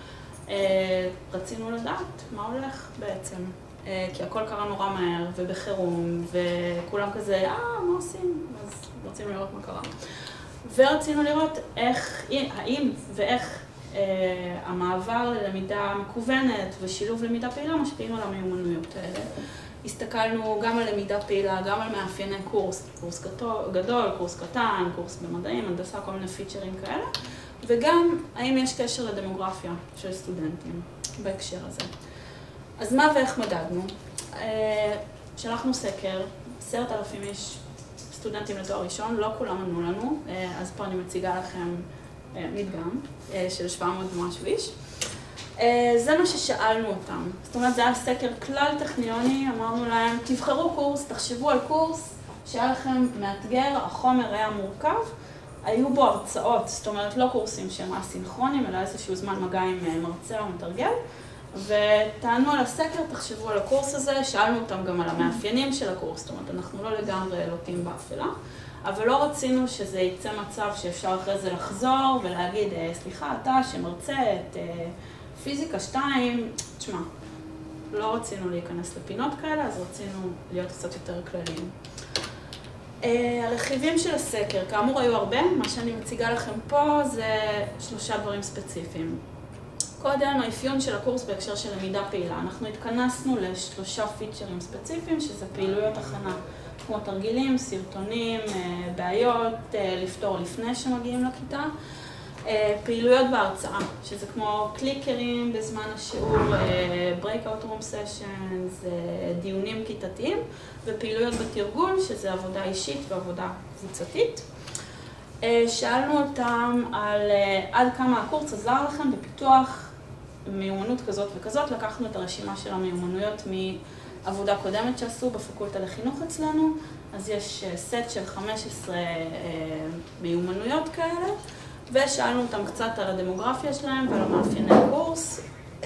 רצינו לדעת מה הולך בעצם, כי הכל קרה נורא מהר ובחירום, וכולם כזה, אה, מה עושים? אז רצינו לראות מה קרה. ורצינו לראות איך, האם ואיך אה, המעבר ללמידה מקוונת ושילוב למידה פעילה משפיעים על המיומנויות האלה. הסתכלנו גם על למידה פעילה, גם על מאפייני קורס, קורס גדול, קורס קטן, קורס במדעים, הנדסה, כל מיני פיצ'רים כאלה, וגם האם יש קשר לדמוגרפיה של סטודנטים בהקשר הזה. אז מה ואיך מדדנו? שלחנו סקר, עשרת אלפים איש סטודנטים לתואר ראשון, לא כולם ענו לנו, אז פה אני מציגה לכם מדגם של שבע מאות ומשהו איש. זה מה ששאלנו אותם. זאת אומרת, זה היה סקר כלל טכניוני, אמרנו להם, תבחרו קורס, תחשבו על קורס שהיה לכם מאתגר, החומר היה מורכב, היו בו הרצאות, זאת אומרת, לא קורסים שהם אסינכרונים, אלא איזשהו זמן מגע עם מרצה או מתרגל, וטענו על הסקר, תחשבו על הקורס הזה, שאלנו אותם גם על המאפיינים של הקורס, זאת אומרת, אנחנו לא לגמרי לוטים באפלה, אבל לא רצינו שזה יצא מצב שאפשר אחרי זה לחזור ולהגיד, סליחה, אתה שמרצה את פיזיקה שתיים, תשמע, לא רצינו להיכנס לפינות כאלה, אז רצינו להיות קצת יותר כלליים. הרכיבים של הסקר, כאמור היו הרבה, מה שאני מציגה לכם פה זה שלושה דברים ספציפיים. קודם, האפיון של הקורס בהקשר של למידה פעילה. אנחנו התכנסנו לשלושה פיצ'רים ספציפיים, שזה פעילויות הכנה, כמו תרגילים, סרטונים, בעיות, לפתור לפני שמגיעים לכיתה. פעילויות בהרצאה, שזה כמו קליקרים בזמן השיעור, breakout room sessions, דיונים כיתתיים, ופעילויות בתרגול, שזה עבודה אישית ועבודה קבוצתית. שאלנו אותם על עד כמה הקורס עזר לכם בפיתוח מיומנות כזאת וכזאת. לקחנו את הרשימה של המיומנויות מעבודה קודמת שעשו בפקולטה לחינוך אצלנו, אז יש סט של חמש עשרה מיומנויות כאלה, ושאלנו אותם קצת על הדמוגרפיה שלהם ועל המאפייני הקורס.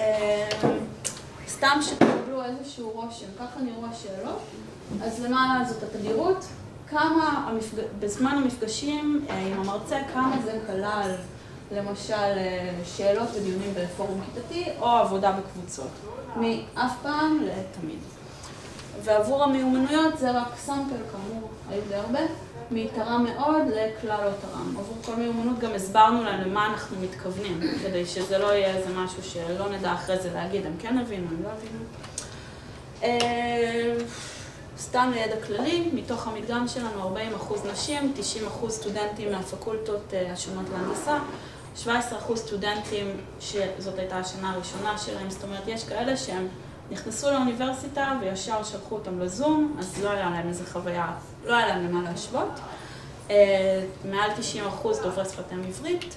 סתם שתקבלו איזשהו רושם, ככה נראו השאלות. אז למעלה זאת התדירות, כמה המפג... בזמן המפגשים עם המרצה, כמה זה כלל, למשל שאלות ודיונים בפורום כיתתי או עבודה בקבוצות, מאף פעם לתמיד. ועבור המיומנויות זה רק סמפל, כאמור, היו די הרבה, מתרם מאוד לכלל לא תרם. עבור כל מיומנות גם הסברנו להם למה אנחנו מתכוונים, כדי שזה לא יהיה איזה משהו שלא נדע אחרי זה להגיד, הם כן הבינו, הם לא הבינו. סתם לידע כללי, מתוך המדגם שלנו ארבעים אחוז נשים, תשעים אחוז סטודנטים מהפקולטות השונות להנדסה, שבעה עשר אחוז סטודנטים שזאת הייתה השנה הראשונה שלהם, זאת אומרת, יש כאלה שהם נכנסו לאוניברסיטה וישר שלחו אותם לזום, אז לא היה להם איזו חוויה, לא היה להם למה להשוות. מעל תשעים אחוז דוברי שפת אם עברית,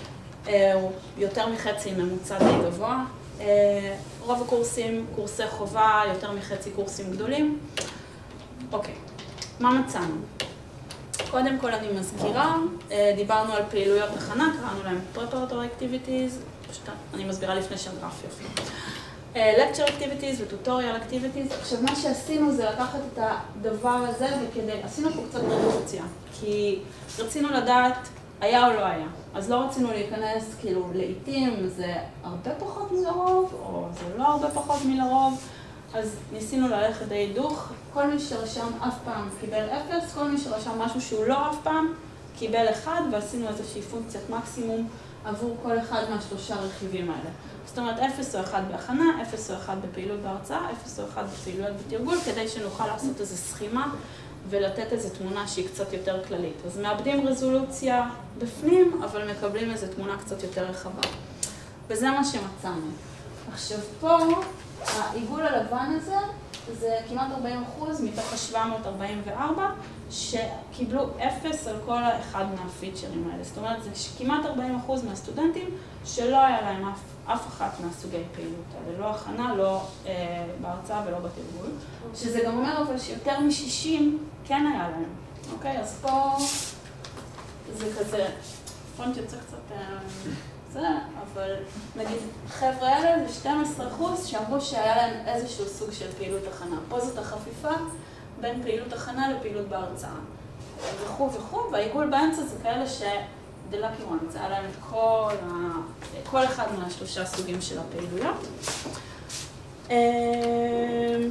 יותר מחצי ממוצע די גבוה. רוב הקורסים, קורסי חובה, יותר מחצי קורסים גדולים. אוקיי, מה מצאנו? קודם כל אני מזכירה, דיברנו על פעילויות הכנה, קראנו להם preparatory activities, פשוט אני מסבירה לפני שהגרף יופיע. lecture activities ו-tutorial activities. עכשיו, מה שעשינו זה לקחת את הדבר הזה וכדי, עשינו פה קצת רדוקציה, כי רצינו לדעת היה או לא היה. אז לא רצינו להיכנס, כאילו, לעתים זה הרבה פחות מלרוב, או זה לא הרבה פחות מלרוב, אז ניסינו ללכת די דוך. כל מי שרשם אף פעם קיבל אפס, כל מי שרשם משהו שהוא לא אף פעם קיבל אחד, ועשינו איזושהי פונקציית מקסימום עבור כל אחד מהשלושה רכיבים האלה. זאת אומרת, אפס או אחד בהכנה, אפס או אחד בפעילות בהרצאה, אפס או אחד בפעילויות בתרגול, כדי שנוכל לעשות איזו סכימה ולתת איזו תמונה שהיא קצת יותר כללית. אז מאבדים רזולוציה בפנים, אבל מקבלים איזו תמונה קצת יותר רחבה. וזה מה שמצאנו. עכשיו פה, העיגול הלבן הזה, זה כמעט ארבעים אחוז מתוך ה-שבע מאות ארבעים וארבע, שקיבלו אפס על כל אחד מהפיצ'רים האלה. זאת אומרת, זה כמעט ארבעים אחוז מהסטודנטים שלא היה להם אף, אף אחת מהסוגי פעילות האלה. לא הכנה, לא אה, בהרצאה ולא בתרגול. שזה גם אומר אבל שיותר מ-שישים כן היה להם. אוקיי, אז פה זה כזה, פונט יוצא קצת אה, זה, אבל נגיד, חבר'ה האלה זה שנים עשר אחוז שאמרו שהיה להם איזשהו סוג של פעילות הכנה. פה זאת החפיפה בין פעילות הכנה לפעילות בהרצאה. וכו' וכו', והעיגול באמצע זה כאלה ש... The lucky one, זה היה להם את כל, ה... כל אחד מהשלושה סוגים של הפעילויות.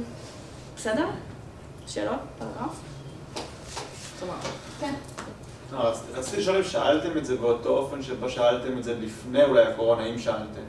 בסדר? שאלות? פרגרף? טוב, כן. רציתי לשאול אם שאלתם את זה באותו אופן שבו שאלתם את זה לפני אולי הקורונה, אם שאלתם.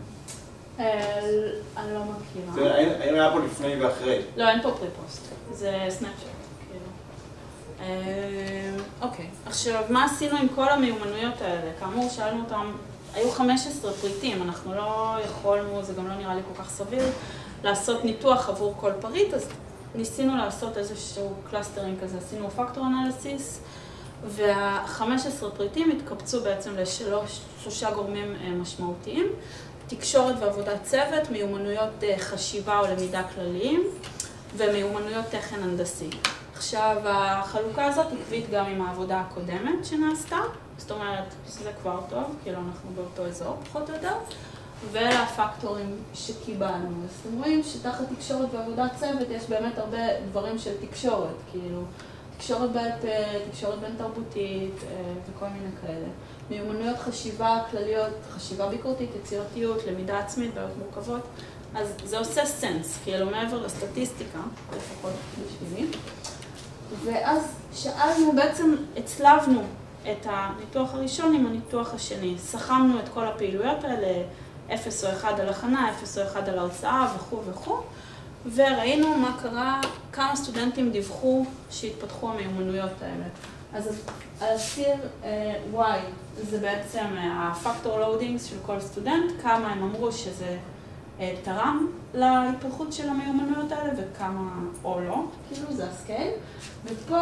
אני לא מכירה. האם היה פה לפני ואחרי? לא, אין פה פרי-פוסט. זה סנאפשאט, כאילו. אוקיי, עכשיו, מה עשינו עם כל המיומנויות האלה? כאמור, שאלנו אותם, היו חמישה עשר פריטים, אנחנו לא יכולנו, זה גם לא נראה לי כל כך סביר, לעשות ניתוח עבור כל פריט, אז ניסינו לעשות איזשהו קלאסטרינג כזה, עשינו פקטור אנליסיס, וה-חמישה עשר פריטים התקבצו בעצם לשלושה גורמים משמעותיים, תקשורת ועבודת צוות, מיומנויות חשיבה או למידה כלליים, ומיומנויות תכן הנדסי. עכשיו, החלוקה הזאת עקבית גם עם העבודה הקודמת שנעשתה, זאת אומרת, זה כבר טוב, כאילו אנחנו באותו אזור, פחות או יותר, ולפקטורים שקיבלנו. אז אתם רואים שתחת תקשורת ועבודת צוות יש באמת הרבה דברים של תקשורת, כאילו, תקשורת בעל פה, תקשורת בין תרבותית וכל מיני כאלה. מיומנויות חשיבה כלליות, חשיבה ביקורתית, יצירתיות, למידה עצמית, בעיות מורכבות. אז זה עושה סנס, כאילו מעבר לסטטיסטיקה, לפחות בשבילי. ואז שאלנו, בעצם הצלבנו את הניתוח הראשון עם הניתוח השני. סכמנו את כל הפעילויות האלה, אפס או אחד על הכנה, אפס או אחד על הרצאה וכו' וכו'. וראינו מה קרה, כמה סטודנטים דיווחו שהתפתחו המיומנויות האלה. אז על הציר Y זה בעצם הפקטור לואודינגס של כל סטודנט, כמה הם אמרו שזה תרם להתפתחות של המיומנויות האלה וכמה או לא, כאילו זה הסקייל. ופה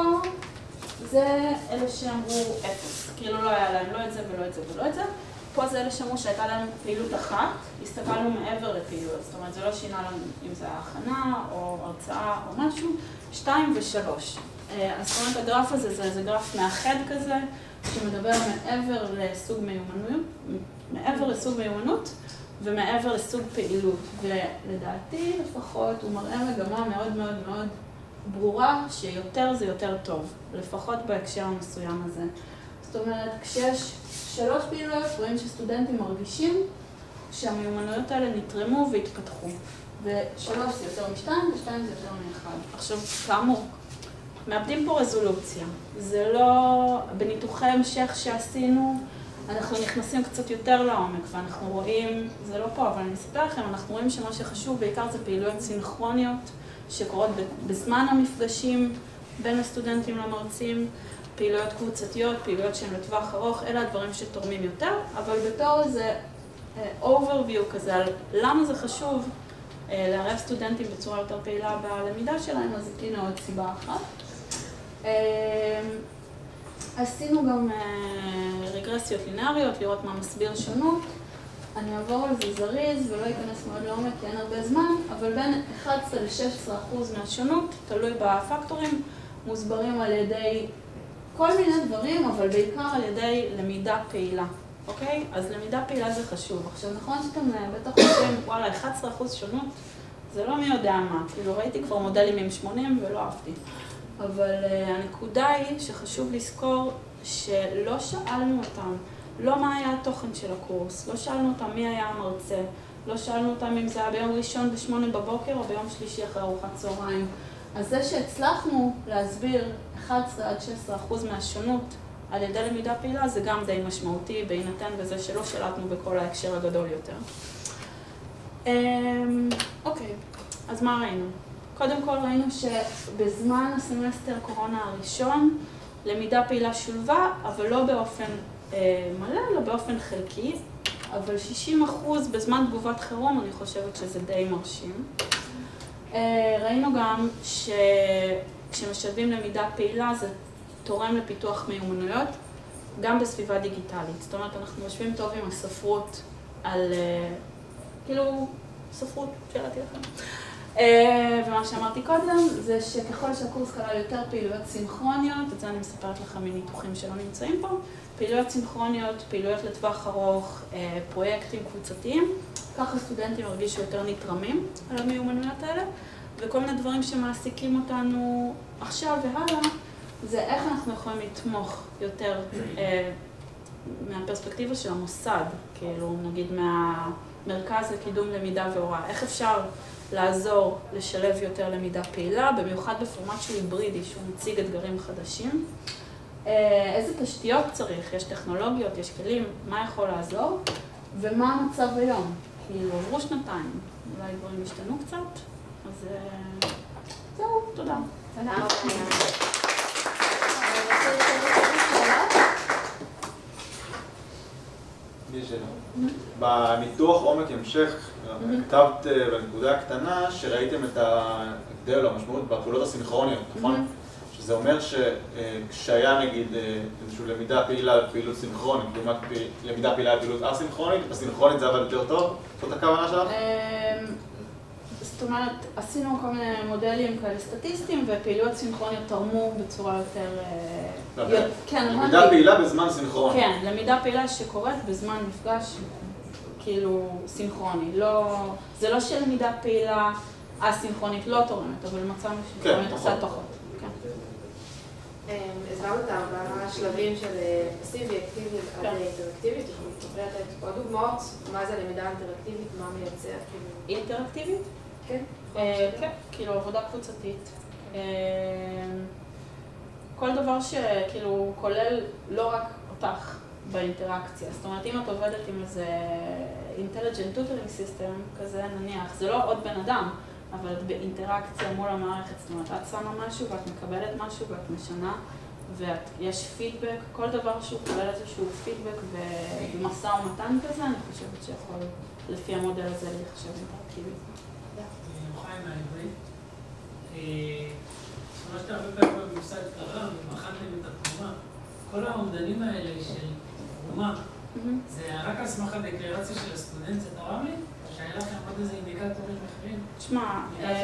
זה אלה שאמרו אפס, כאילו לא היה להם לא את זה ולא את זה ולא את זה. פה זה אלה שאמרו שהייתה להם פעילות אחת, הסתכלנו מעבר לפעילות, זאת אומרת זה לא שינה לנו אם זה הכנה או הרצאה או משהו, שתיים ושלוש. אז זאת אומרת הגרף הזה זה, זה גרף מאחד כזה, שמדבר מעבר לסוג מיומנות, מעבר לסוג מיומנות ומעבר לסוג פעילות. ולדעתי לפחות הוא מראה מגמה מאוד מאוד מאוד ברורה שיותר זה יותר טוב, לפחות בהקשר המסוים הזה. זאת אומרת, כשיש שלוש פעילויות, רואים שסטודנטים מרגישים שהמיומנויות האלה נתרמו והתפתחו. ושלוש זה יותר משתיים, ושתיים זה יותר מאחד. עכשיו, כאמור, מאבדים פה רזולוציה. זה לא, בניתוחי המשך שעשינו, אנחנו נכנסים קצת יותר לעומק, ואנחנו רואים, זה לא פה, אבל אני אספר לכם, אנחנו רואים שמה שחשוב בעיקר זה פעילויות סינכרוניות, שקורות בזמן המפגשים בין הסטודנטים למרצים, פעילויות קבוצתיות, פעילויות שהן לטווח ארוך, אלה הדברים שתורמים יותר, אבל בתור איזה overview כזה על למה זה חשוב לערב סטודנטים בצורה יותר פעילה בלמידה שלהם, אז הנה עוד סיבה אחת. עשינו גם רגרסיות לינאריות, לראות מה מסביר שונות. אני אעבור על זה זריז ולא אכנס מאוד לעומק כי אין הרבה זמן, אבל בין אחד עשר עד שש עשרה אחוז מהשונות, תלוי בפקטורים, מוסברים על ידי כל מיני דברים, אבל בעיקר על ידי למידה פעילה, אוקיי? אז למידה פעילה זה חשוב. עכשיו, נכון שאתם בטח חושבים, וואלה, אחד עשר אחוז שונות, זה לא מי יודע מה. כאילו, ראיתי כבר מודלים עם שמונים ולא אהבתי. אבל uh, הנקודה היא שחשוב לזכור שלא שאלנו אותם, לא מה היה התוכן של הקורס, לא שאלנו אותם מי היה המרצה, לא שאלנו אותם אם זה היה ביום ראשון בשמונה בבוקר או ביום שלישי אחרי ארוחת צהריים. אז זה שהצלחנו להסביר אחד עשר עד שש עשרה אחוז מהשונות על ידי למידה פעילה, זה גם די משמעותי, בהינתן בזה שלא שלטנו בכל ההקשר הגדול יותר. אוקיי, אז מה ראינו? קודם כל ראינו שבזמן הסמסטר קורונה הראשון, למידה פעילה שולבה, אבל לא באופן אה, מלא, לא באופן חלקי, אבל שישים אחוז בזמן תגובת חירום, אני חושבת שזה די מרשים. אה, ראינו גם שכשמשלבים למידה פעילה, זה תורם לפיתוח מיומנויות, גם בסביבה דיגיטלית. זאת אומרת, אנחנו משווים טוב עם הספרות על, אה, כאילו, ספרות, שאלתי לכם. ומה שאמרתי קודם, זה שככל שהקורס כלל יותר פעילויות סינכרוניות, את זה אני מספרת לכם מניתוחים שלא נמצאים פה, פעילויות סינכרוניות, פעילויות לטווח ארוך, פרויקטים קבוצתיים, ככה סטודנטים הרגישו יותר נתרמים על המיומנויות האלה, וכל מיני דברים שמעסיקים אותנו עכשיו והלאה, זה איך אנחנו יכולים לתמוך יותר מהפרספקטיבה של המוסד, כאילו נגיד מהמרכז לקידום למידה והוראה, איך אפשר לעזור לשלב יותר למידה פעילה, במיוחד בפורמט שהוא היברידי, שהוא מציג אתגרים חדשים. איזה תשתיות צריך, יש טכנולוגיות, יש כלים, מה יכול לעזור, ומה המצב היום. כאילו, עברו שנתיים, אולי דברים השתנו קצת, אז זהו, תודה. תודה. יש שאלה. בניתוח עומק המשך, כתבת בנקודה הקטנה שראיתם את ההבדל או המשמעות בפעולות הסינכרוניות, נכון? שזה אומר שכשהיה נגיד איזושהי למידה פעילה לפעילות סינכרונית, לעומת למידה פעילה לפעילות אסינכרונית, בסינכרונית זה עבד יותר טוב? זאת הכוונה שלך? זאת אומרת, עשינו כל מיני מודלים כאלה סטטיסטיים, ופעילויות סינכרוניות תרמו בצורה יותר... למידה פעילה בזמן סינכרוני. כן, למידה פעילה שקורית בזמן מפגש כאילו סינכרוני. זה לא שלמידה פעילה אסינכרונית לא תורמת, אבל מצאנו שתורמת קצת פחות. הסברנו את ארבעה שלבים של פסיבי, אקטיבי עד אינטראקטיבית. תוכלי לתת עוד דוגמאות, מה זה למידה אינטראקטיבית, מה מייצר? אינטראקטיבית? כן. כן, כאילו עבודה קבוצתית. כל דבר שכאילו כולל לא רק אותך באינטראקציה. זאת אומרת, אם את עובדת עם איזה Intelligent Tutoring System כזה נניח, זה לא עוד בן אדם, אבל את באינטראקציה מול המערכת, זאת אומרת, את שמה משהו ואת מקבלת משהו ואת משנה, ויש פידבק, כל דבר שהוא כולל איזשהו פידבק ומשא ומתן כזה, אני חושבת שיכול לפי המודל הזה להיחשב אינטראקטיבי. חיים מהעברית. שמעתי הרבה פעמים במושג קרב, ובחנתם את התרומה. כל העומדנים האלה של תרומה, זה רק על סמך הדקלרציה של הסטודנט, זה תרם לי? שהיה לכם עוד איזה אינדיקטורים אחרים? תשמע,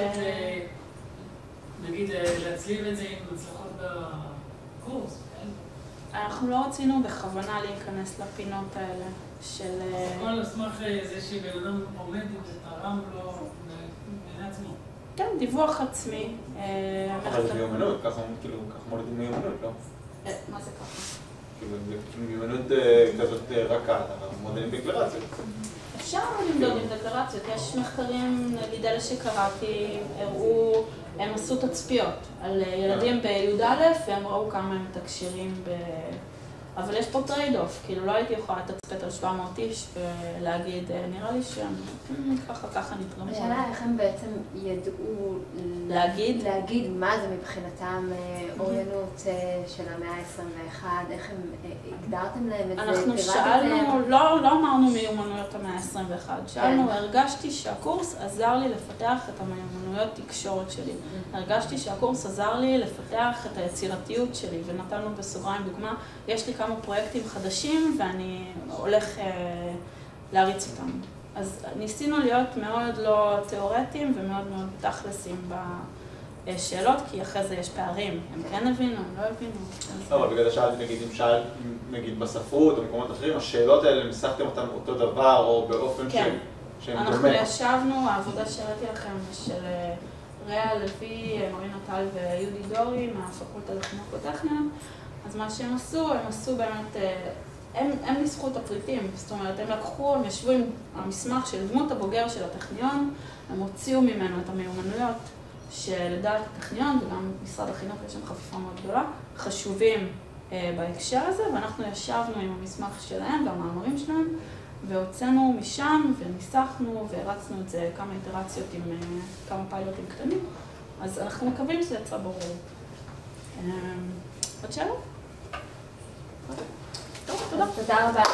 נגיד להצליב את זה עם הצלחות בקורס. אנחנו לא רצינו בכוונה להיכנס לפינות האלה של... כל על סמך זה שבן אדם עומד אם זה תרם לו בעיני עצמו. כן, דיווח עצמי. אבל זה מיומנות, ככה מולדים מיומנות, לא? מה זה ככה? כאילו, מיומנות כזאת רכה, אבל מודדים דקלרציות. אפשר למדוד עם דקלרציות. יש מחקרים, נגיד אלה שקראתי, הראו, הם עשו תצפיות על ילדים בי"א, והם ראו כמה הם מתקשרים ב... אבל יש פה טרייד-אוף, כאילו לא הייתי יכולה לתצפת על שבע מאות איש ולהגיד, נראה לי שהם ככה ככה נתרמו. השאלה איך הם בעצם ידעו להגיד? להגיד מה זה מבחינתם אוריינות של המאה ה-עשרים ואחת, איך הם הגדרתם להם את זה? אנחנו שאלנו, לא, לא אמרנו מיומנויות המאה ה-עשרים ואחת, שאלנו, הרגשתי שהקורס עזר לי לפתח את המיומנויות תקשורת שלי. הרגשתי שהקורס עזר לי לפתח את היצירתיות שלי, ונתנו בסוגריים דוגמה, יש לי כמה פרויקטים חדשים ואני הולך אה, להריץ אותם. אז ניסינו להיות מאוד לא תיאורטיים ומאוד מאוד תכלסים בשאלות, כי אחרי זה יש פערים. הם כן הבינו, הם לא הבינו. לא, אבל בגלל שאלתי, נגיד, אם שאלת, נגיד בספרות או במקומות אחרים, השאלות האלה, ניסחתם אותן אותו דבר או באופן כן. שהם דומה. אנחנו ישבנו, העבודה שהראיתי לכם של ריאה לוי, מרינה טל ויהודי דורי מהפקולטה לחינוך בטכניון. אז מה שהם עשו, הם עשו באמת, הם, הם ניסחו את הפריטים, זאת אומרת, הם לקחו, הם ישבו עם המסמך של דמות הבוגר של הטכניון, הם הוציאו ממנו את המיומנויות שלדעת הטכניון, וגם משרד החינוך יש שם חפיפה מאוד גדולה, חשובים אה, בהקשר הזה, ואנחנו ישבנו עם המסמך שלהם והמאמרים שלהם, והוצאנו משם וניסחנו והרצנו את זה כמה איטרציות עם אה, כמה פיילוטים קטנים, אז אנחנו מקווים שזה יצא ברור. אה, עוד שאלה? טוב, תודה. תודה רבה.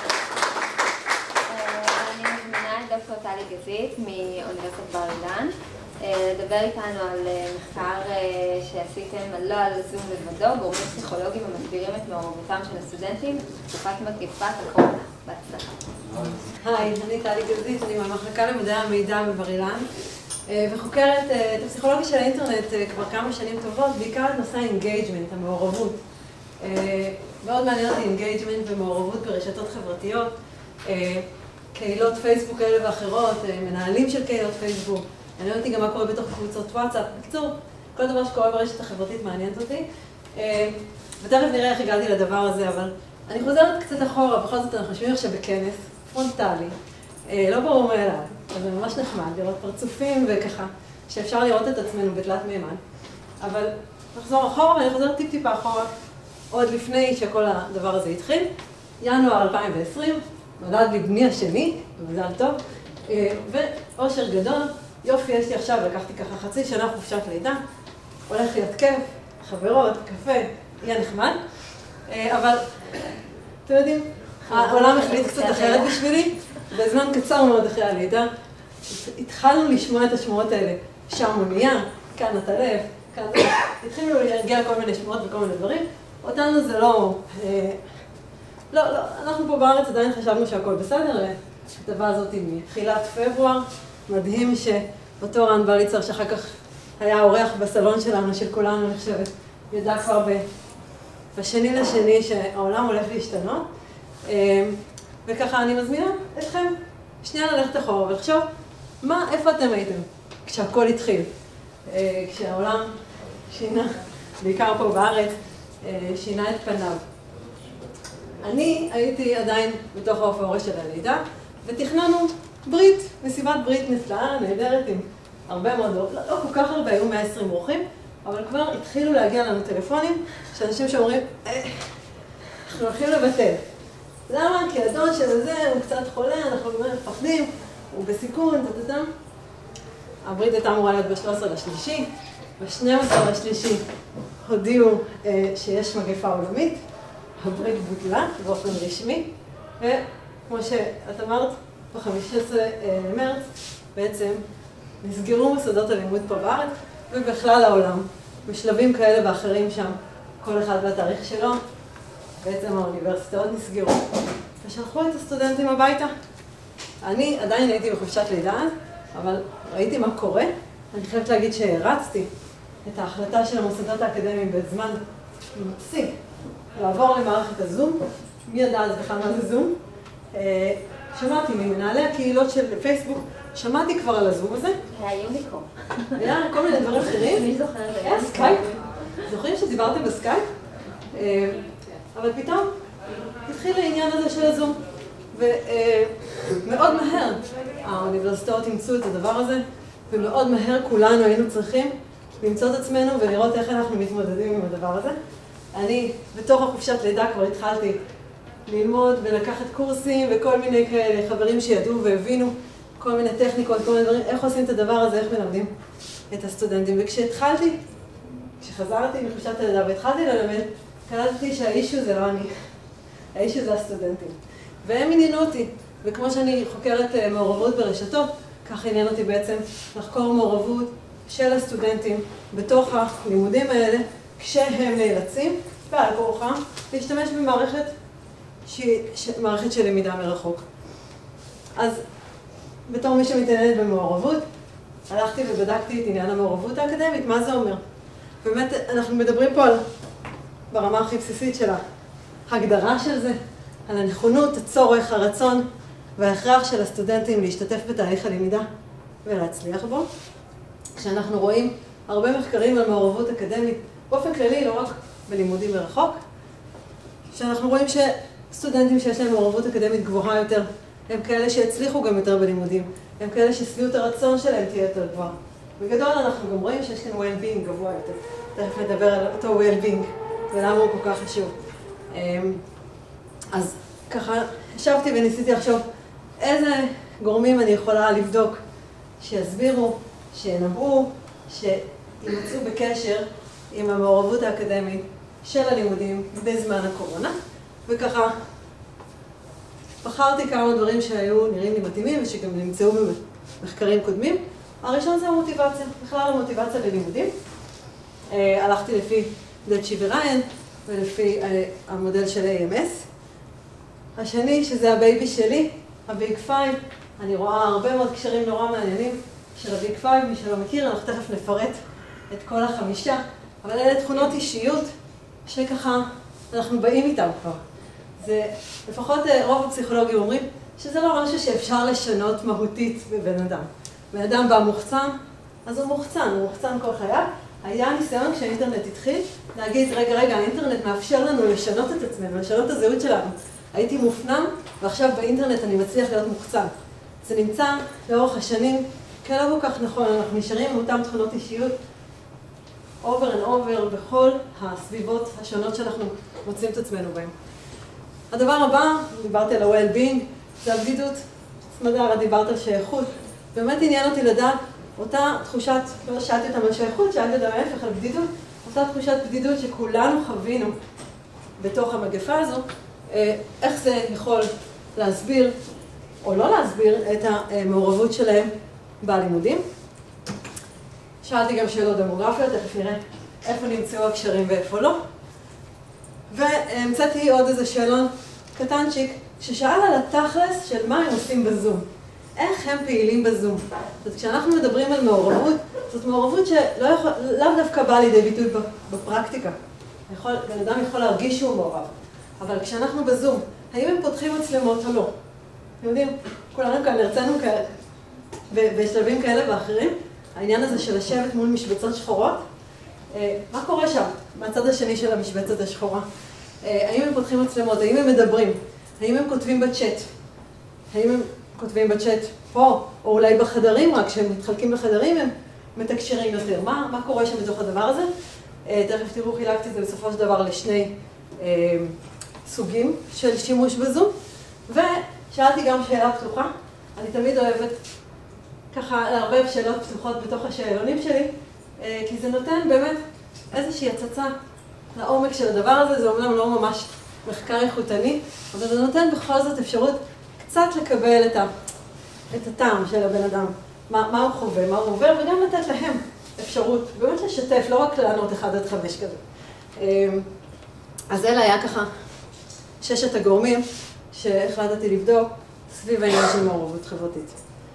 אני מזמינה את דוקטור טלי גזית מאוניברסיטת בר אילן לדבר איתנו על מחקר שעשיתם לא על זום לבדו, גורמים פסיכולוגיים המסבירים את מעורבותם של הסטודנטים בתקופת מגפת הקורונה. בהצלחה. היי, אני טלי גזית, אני מהמחלקה למדעי המידע בבר אילן. וחוקרת את הפסיכולוגיה של האינטרנט כבר כמה שנים טובות, בעיקר את נושא האינגייג'מנט, המעורבות. מאוד מעניין אותי אינגייג'מנט ומעורבות ברשתות חברתיות, קהילות פייסבוק כאלה ואחרות, מנהלים של קהילות פייסבוק. מעניין אותי גם מה קורה בתוך קבוצות וואטסאפ. בקיצור, כל דבר שקורה ברשת החברתית מעניינת אותי. ותכף נראה איך הגעתי לדבר הזה, אבל אני חוזרת קצת אחורה, בכל זאת אנחנו חושבים עכשיו בכנס פרונטלי, לא ברור מאליו. אז זה ממש נחמד לראות פרצופים וככה, שאפשר לראות את עצמנו בתלת מימן. אבל נחזור אחורה, ואני חוזרת טיפ-טיפה אחורה. עוד לפני שכל הדבר הזה התחיל, ינואר אלפיים ועשרים, נולד לי בני השני, מזל טוב, ואושר גדול, יופי, יש לי עכשיו, לקחתי ככה חצי שנה חופשת לידה, הולך להיות כיף, חברות, קפה, יהיה נחמד, אבל אתם יודעים, העולם החליט קצת אחרת בשבילי, בזמן קצר מאוד אחרי הלידה, התחלנו לשמוע את השמועות האלה, שם אונייה, כאן אתה לב, כאן זה, התחילו להגיע כל מיני שמועות וכל מיני דברים, אותנו זה לא, לא, לא, אנחנו פה בארץ עדיין חשבנו שהכל בסדר, הכתבה הזאת היא מתחילת פברואר, מדהים שאותו רן בליצר שאחר כך היה אורח בסלון שלנו, של כולנו, אני חושבת, ידע כבר ב... בשני לשני שהעולם הולך להשתנות, וככה אני מזמינה אתכם שנייה ללכת אחורה ולחשוב מה, איפה אתם הייתם כשהכל התחיל, כשהעולם שינה, בעיקר פה בארץ, שינה את פניו. אני הייתי עדיין בתוך האופוריה של הלידה, ותכננו ברית, מסיבת ברית נפלאה, נהדרת עם הרבה מאוד, לא, לא כל כך הרבה, היו מאה ועשרים אורחים, אבל כבר התחילו להגיע לנו טלפונים, שאנשים שאומרים, אה, אנחנו הולכים לבטל. למה? כי הדוד של זה הוא קצת חולה, אנחנו מפחדים, הוא בסיכון, תתתם. הברית הייתה אמורה להיות ב-שלושה עשר לשלישי, ב-שנים עשר לשלישי הודיעו אה, שיש מגפה עולמית, הברית בוטלה באופן רשמי, וכמו שאת אמרת, ב-חמישה עשר למרץ בעצם נסגרו מוסדות הלימוד פה בארץ, ובכלל העולם, בשלבים כאלה ואחרים שם, כל אחד בתאריך שלו, בעצם האוניברסיטאות נסגרו, ושלחו את הסטודנטים הביתה. אני עדיין הייתי בחופשת לידה, אבל ראיתי מה קורה. אני חייבת להגיד שהרצתי את ההחלטה של המוסדות האקדמיים בזמן מפסיק, לעבור למערכת הזום. מי ידע אז בכלל מה זה זום? שמעתי ממנהלי הקהילות של פייסבוק, שמעתי כבר על הזום הזה. היה יוניקו. היה כל מיני דברים אחרים. מי זוכרת? היה סקייפ. זוכרים שדיברתם בסקייפ? אבל פתאום התחיל העניין הזה של הזום. ומאוד מהר האוניברסיטאות אימצו את הדבר הזה, ומאוד מהר כולנו היינו צריכים למצוא את עצמנו ולראות איך אנחנו מתמודדים עם הדבר הזה. אני בתוך החופשת לידה כבר התחלתי ללמוד ולקחת קורסים וכל מיני כאלה חברים שידעו והבינו כל מיני טכניקות, כל מיני דברים, איך עושים את הדבר הזה, איך מלמדים את הסטודנטים. וכשהתחלתי, כשחזרתי מחופשת הלידה והתחלתי ללמד, קלטתי שהאישו זה לא אני, האישו זה הסטודנטים. והם עניינו אותי, וכמו שאני חוקרת מעורבות ברשתות, כך עניין אותי בעצם לחקור מעורבות של הסטודנטים בתוך הלימודים האלה, כשהם נאלצים, ועל כורחם, להשתמש במערכת שהיא מערכת של למידה מרחוק. אז בתור מי שמתעניינת במעורבות, הלכתי ובדקתי את עניין המעורבות האקדמית, מה זה אומר? באמת, אנחנו מדברים פה על, ברמה הכי בסיסית של ההגדרה של זה, על הנכונות, הצורך, הרצון וההכרח של הסטודנטים להשתתף בתהליך הלמידה ולהצליח בו. כשאנחנו רואים הרבה מחקרים על מעורבות אקדמית, באופן כללי, לא רק בלימודים מרחוק, שאנחנו רואים שסטודנטים שיש להם מעורבות אקדמית גבוהה יותר, הם כאלה שהצליחו גם יותר בלימודים, הם כאלה ששביעות הרצון שלהם תהיה יותר גבוהה. בגדול אנחנו גם רואים שיש כאן well-being גבוה יותר. תכף נדבר על אותו well-being ולמה הוא כל כך חשוב. אז ככה ישבתי וניסיתי לחשוב איזה גורמים אני יכולה לבדוק שיסבירו, שינבאו, שימצאו בקשר עם המעורבות האקדמית של הלימודים בזמן הקורונה. וככה בחרתי כמה דברים שהיו נראים לי מתאימים ושגם נמצאו במחקרים קודמים. הראשון זה המוטיבציה, בכלל המוטיבציה ללימודים. הלכתי לפי דצ'י וריין ולפי המודל של איי אם אס. השני, שזה הבייבי שלי, הביג פייב, אני רואה הרבה מאוד קשרים נורא מעניינים של הביג פייב, מי שלא מכיר, אנחנו תכף נפרט את כל החמישה, אבל אלה תכונות אישיות שככה אנחנו באים איתם כבר. זה, לפחות רוב הפסיכולוגים אומרים שזה לא משהו שאפשר לשנות מהותית בבן אדם. בן אדם בא מוחצן, אז הוא מוחצן, הוא מוחצן כל חייו. היה ניסיון כשהאינטרנט התחיל להגיד, רגע, רגע, האינטרנט מאפשר לנו לשנות את עצמנו, לשנות את הזהות שלנו. הייתי מופנם, ועכשיו באינטרנט אני מצליח להיות מוחצן. זה נמצא לאורך השנים, כלא כל כך נכון, אנחנו נשארים עם אותם תכונות אישיות. over and over בכל הסביבות השונות שאנחנו מוצאים את עצמנו בהן. הדבר הבא, דיברתי על ה-well-being, זה הבדידות. סמדר, דיברת על שייכות. באמת עניין אותי לדעת, אותה תחושת, לא שאלתי אותם על שייכות, שאלתי אותם ההפך על בדידות, אותה תחושת בדידות שכולנו חווינו בתוך המגפה הזו, איך זה יכול להסביר או לא להסביר את המעורבות שלהם בלימודים. שאלתי גם שאלות דמוגרפיות, תכף נראה איפה נמצאו הקשרים ואיפה לא. והמצאתי עוד איזה שאלון קטנצ'יק ששאל על התכלס של מה הם עושים בזום. איך הם פעילים בזום. זאת אומרת, כשאנחנו מדברים על מעורבות, זאת מעורבות שלא יכול, לאו דווקא באה לידי ביטוי בפרקטיקה. יכול, בן אדם יכול להרגיש שהוא מעורב. אבל כשאנחנו בזום, האם הם פותחים מצלמות או לא? אתם יודעים, כולנו כאן הרצינו כאלה, בשלבים כאלה ואחרים, העניין הזה של לשבת מול משבצות שחורות, מה קורה שם, מהצד השני של המשבצת השחורה? האם הם פותחים מצלמות, האם הם מדברים, האם הם כותבים בצ'אט, האם הם כותבים בצ'אט פה, או אולי בחדרים, רק כשהם מתחלקים בחדרים הם מתקשרים יותר. מה, מה קורה שם בתוך הדבר הזה? תכף תראו, חילקתי את זה בסופו של דבר לשני סוגים של שימוש בזום, ושאלתי גם שאלה פתוחה. אני תמיד אוהבת ככה לערבב שאלות פתוחות בתוך השאלונים שלי, כי זה נותן באמת איזושהי הצצה לעומק של הדבר הזה. זה אומנם לא ממש מחקר איכותני, אבל זה נותן בכל זאת אפשרות קצת לקבל את, ה, את הטעם של הבן אדם, מה, מה הוא חווה, מה הוא עובר, וגם לתת להם אפשרות באמת לשתף, לא רק לענות אחד עד חמש כזה. אז אלה היה ככה ששת הגורמים שהחלטתי לבדוק סביב העניין של מעורבות חברתית.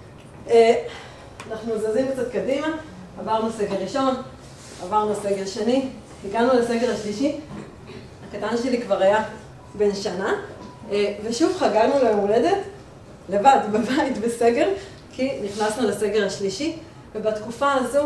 אנחנו זזים קצת קדימה, עברנו סגר ראשון, עברנו סגר שני, הגענו לסגר השלישי, הקטן שלי כבר היה בן שנה, ושוב חגגנו ליום הולדת, לבד, בבית, בסגר, כי נכנסנו לסגר השלישי, ובתקופה הזו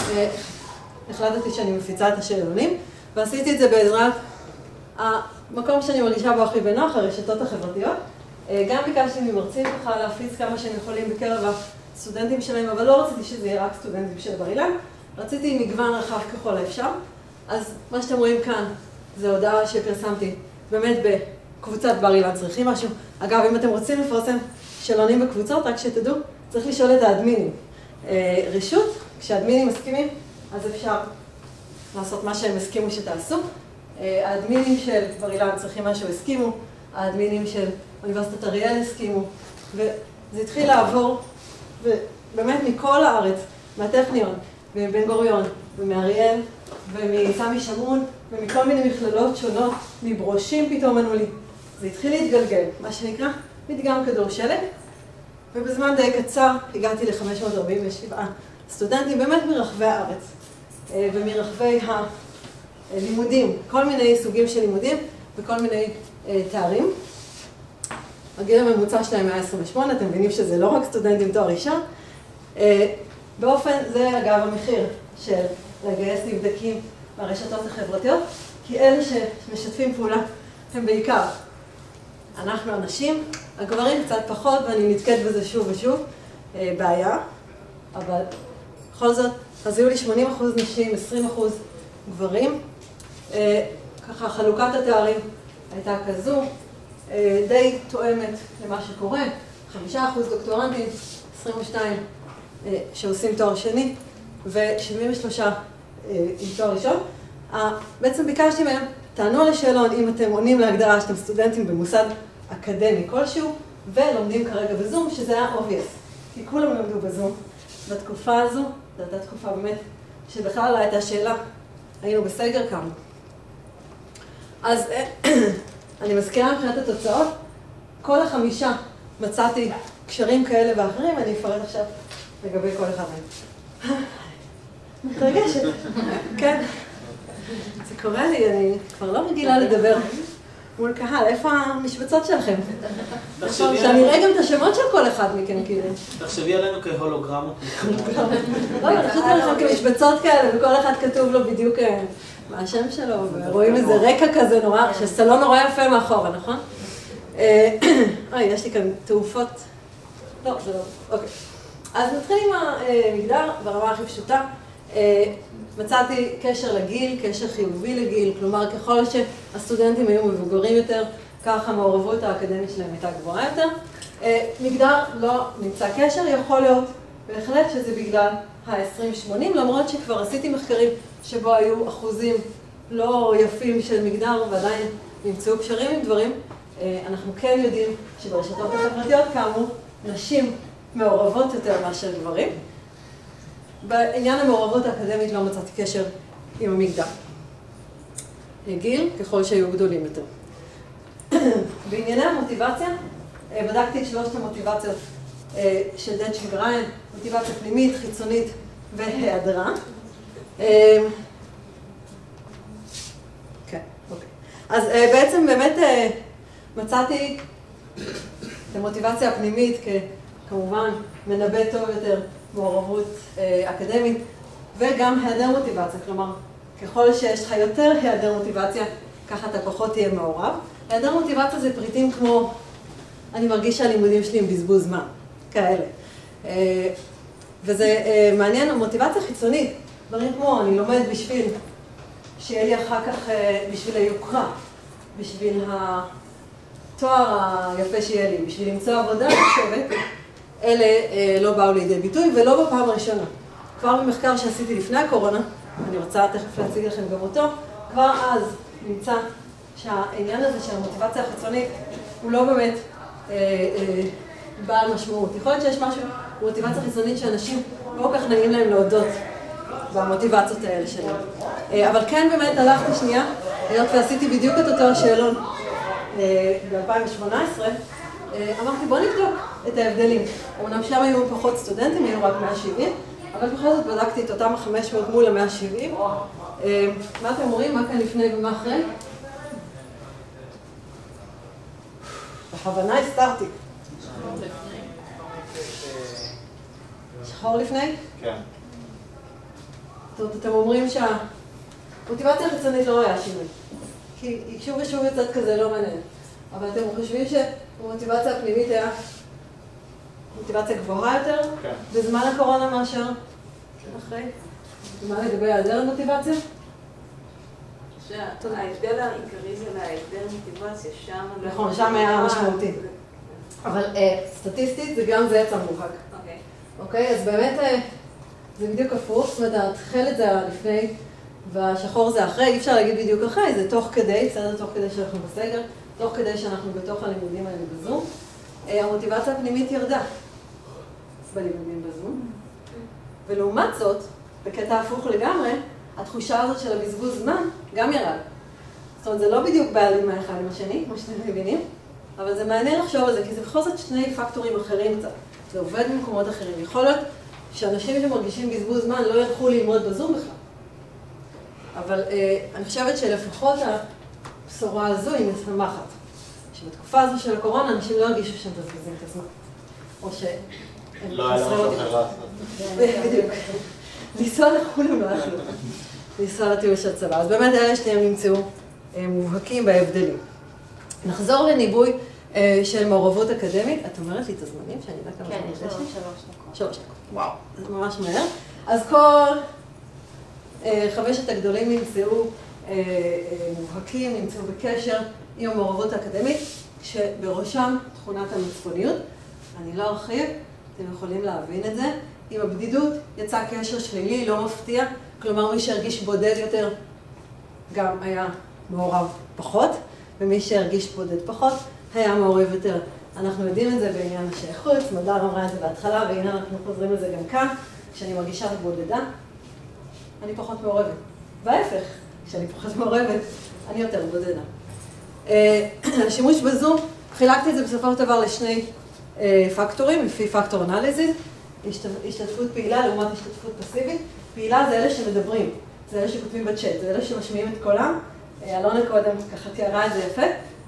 החלטתי שאני מפיצה את השאלונים, ועשיתי את זה בעזרת המקום שאני מרגישה בו הכי בנוח, הרשתות החברתיות. גם ביקשתי ממרצים ככה להפיץ כמה שהם יכולים בקרב הסטודנטים שלהם, אבל לא רציתי שזה יהיה רק סטודנטים של בר אילן, רציתי מגוון רחב ככל האפשר. אז מה שאתם רואים כאן זה הודעה שפרסמתי באמת בקבוצת בר אילן צריכים משהו. אגב, אם אתם רוצים לפרסם שאלונים בקבוצות, רק שתדעו, צריך לשאול את האדמינים. רשות, כשהאדמינים מסכימים, אז אפשר לעשות מה שהם הסכימו שתעשו. האדמינים של בר אילן צריכים משהו הסכימו, האדמינים של אוניברסיטת אריאל הסכימו, וזה התחיל לעבור, ובאמת מכל הארץ, מהטכניון, מבן גוריון, ומאריאל, ומסמי שמון, ומכל מיני מכללות שונות, מברושים פתאום ענו לי. זה התחיל להתגלגל, מה שנקרא מדגם כדור שלג, ובזמן די קצר הגעתי ל-חמש מאות ארבעים ושבעה סטודנטים, באמת מרחבי הארץ, ומרחבי הלימודים, כל מיני סוגים של לימודים, וכל מיני תארים. הגיל הממוצע שלהם היה עשרים ושמונה, אתם מבינים שזה לא רק סטודנטים תואר ראשון. באופן, זה אגב המחיר של לגייס נבדקים מהרשתות החברתיות, כי אלה שמשתפים פעולה הם בעיקר אנחנו אנשים, הגברים קצת פחות, ואני נתקעת בזה שוב ושוב, בעיה, אבל בכל זאת, אז היו לי שמונים אחוז נשים, עשרים אחוז גברים, ככה חלוקת התארים הייתה כזו, די תואמת למה שקורה, חמישה אחוז דוקטורנטים, עשרים ושתיים שעושים תואר שני, ו-שבעים ושלושה עם תואר ראשון. בעצם ביקשתי מהם, תענו על השאלון אם אתם עונים להגדרה שאתם סטודנטים במוסד אקדמי כלשהו, ולומדים כרגע בזום, שזה היה obvious, כי כולם למדו בזום. בתקופה הזו, זו הייתה תקופה באמת, שבכלל לא הייתה שאלה, היינו בסגר כמה. אז אני מזכירה מבחינת התוצאות, כל החמישה מצאתי קשרים כאלה ואחרים, אני אפרט עכשיו לגבי כל אחד מהם. מתרגשת, כן. זה קורה לי, אני כבר לא רגילה לדבר מול קהל. איפה המשבצות שלכם? שאני אראה גם את השמות של כל אחד מכם, כאילו. תחשבי עלינו כהולוגרמות. לא, אני חושבת עליכם כמשבצות כאלה, וכל אחד כתוב לו בדיוק מה השם שלו, ורואים איזה רקע כזה נורא, שסלון נורא יפה מאחורה, נכון? אוי, יש לי כאן תעופות. לא, זה לא, אוקיי. אז נתחיל עם המגדר ברמה הכי פשוטה. מצאתי קשר לגיל, קשר חיובי לגיל, כלומר ככל שהסטודנטים היו מבוגרים יותר, כך המעורבות האקדמית שלהם הייתה גבוהה יותר. מגדר לא נמצא קשר, יכול להיות בהחלט שזה בגלל ה-עשרים שמונים, למרות שכבר עשיתי מחקרים שבו היו אחוזים לא יפים של מגדר ועדיין נמצאו קשרים עם דברים. אנחנו כן יודעים שברשתות החברתיות כאמור נשים מעורבות יותר מאשר גברים. בעניין המעורבות האקדמית לא מצאתי קשר עם המגדר. גיל, ככל שהיו גדולים יותר. בענייני המוטיבציה, בדקתי את שלושת המוטיבציות של דץ' וגריין, מוטיבציה פנימית, חיצונית והיעדרה. כן, אוקיי. אז בעצם באמת מצאתי את המוטיבציה הפנימית ככמובן מנבא טוב יותר מעורבות אקדמית, וגם היעדר מוטיבציה, כלומר, ככל שיש לך יותר היעדר מוטיבציה, ככה אתה פחות תהיה מעורב. היעדר מוטיבציה זה פריטים כמו, אני מרגיש שהלימודים שלי הם בזבוז זמן, כאלה. וזה מעניין, מוטיבציה חיצונית, דברים כמו, אני לומד בשביל שיהיה לי אחר כך, בשביל היוקרה, בשביל התואר היפה שיהיה לי, בשביל למצוא עבודה שווה, אלה לא באו לידי ביטוי, ולא בפעם הראשונה. כבר במחקר שעשיתי לפני הקורונה, אני רוצה תכף להציג לכם גם אותו, כבר אז נמצא שהעניין הזה של המוטיבציה החיצונית הוא לא באמת אה, אה, בעל משמעות. יכול להיות שיש משהו במוטיבציה חיצונית שאנשים לא כל כך נעים להם להודות במוטיבציות האלה שלהם. אה, אבל כן באמת הלכתי שנייה, היות ועשיתי בדיוק את אותו השאלון אה, ב-אלפיים שמונה עשרה, אה, אמרתי בוא נבדוק את ההבדלים. אמנם שם היו פחות סטודנטים, היו רק מאה שבעים, אבל בכל זאת בדקתי את אותם ה-חמש מאות מול ה-מאה שבעים. אה, מה אתם אומרים? מה כאן לפני ומה אחרי? בכוונה הסתרתי. שחור לפני? כן. זאת אומרת, אתם אומרים שהמוטיבציה החיצונית לא היה שינוי. כי שוב ושוב יצאת כזה לא מעניין. אבל אתם חושבים שהמוטיבציה הפנימית היה מוטיבציה גבוהה יותר? כן. בזמן הקורונה מאשר? אחרי? ומה לגבי היעדר מוטיבציה? ההבדל העיקרי זה להיעדר מוטיבציה, שם... נכון, שם היה משמעותי. אבל סטטיסטית זה גם זה יצא מובהק. אוקיי. אוקיי, אז באמת זה בדיוק הפוך, זאת אומרת, התכלת זה לפני והשחור זה אחרי, אי אפשר להגיד בדיוק אחרי, זה תוך כדי, בסדר, תוך כדי שאנחנו בסגר, תוך כדי שאנחנו בתוך הלימודים האלה בזום. המוטיבציה הפנימית ירדה בלימודים בזום. ולעומת זאת, בקטע הפוך לגמרי, התחושה הזאת של הבזבוז זמן גם ירד. זאת אומרת, זה לא בדיוק בהלימה אחד עם השני, כמו שאתם מבינים, אבל זה מעניין לחשוב על זה, כי זה בכל זאת שני פקטורים אחרים קצת. זה עובד במקומות אחרים. יכול להיות שאנשים שמרגישים בזבוז זמן לא ילכו ללמוד בזום בכלל. אבל אה, אני חושבת שלפחות הבשורה הזו היא משמחת. שבתקופה הזו של הקורונה אנשים לא הרגישו שהם מבזבזים את הזמן. או שהם... לא היה משהו אחר לעשות. בדיוק. לנסוע לחו"ל הם לא יכלו. לנסוע לטיול של צבא. אז באמת אלה שניהם נמצאו מובהקים בהבדלים. נחזור לניבוי של מעורבות אקדמית. את אומרת לי את הזמנים שאני יודעת כמה זמן יש לי? כן, יש לנו שלוש דקות. שלוש דקות. וואו. זה ממש מהר. אז כל חמשת הגדולים נמצאו מובהקים, נמצאו בקשר עם המעורבות האקדמית, שבראשם תכונת המצפוניות. אני לא ארחיב, אתם יכולים להבין את זה. עם הבדידות יצא קשר שלילי, לא מפתיע. כלומר, מי שהרגיש בודד יותר גם היה מעורב פחות, ומי שהרגיש בודד פחות היה מעורב יותר. אנחנו יודעים את זה בעניין השייכות, מדר אמרה את זה בהתחלה, והנה אנחנו חוזרים לזה גם כאן. כשאני מרגישה בודדה, אני פחות מעורבת. וההפך, כשאני פחות מעורבת, אני יותר בודדה. השימוש בזום, חילקתי את זה בסופו של דבר לשני פקטורים, לפי פקטור אנליזיס, השתתפות פעילה לעומת השתתפות פסיבית. פעילה זה אלה שמדברים, זה אלה שכותבים בצ'אט, זה אלה שמשמיעים את קולם. אלונה קודם ככה תיארה את זה יפה.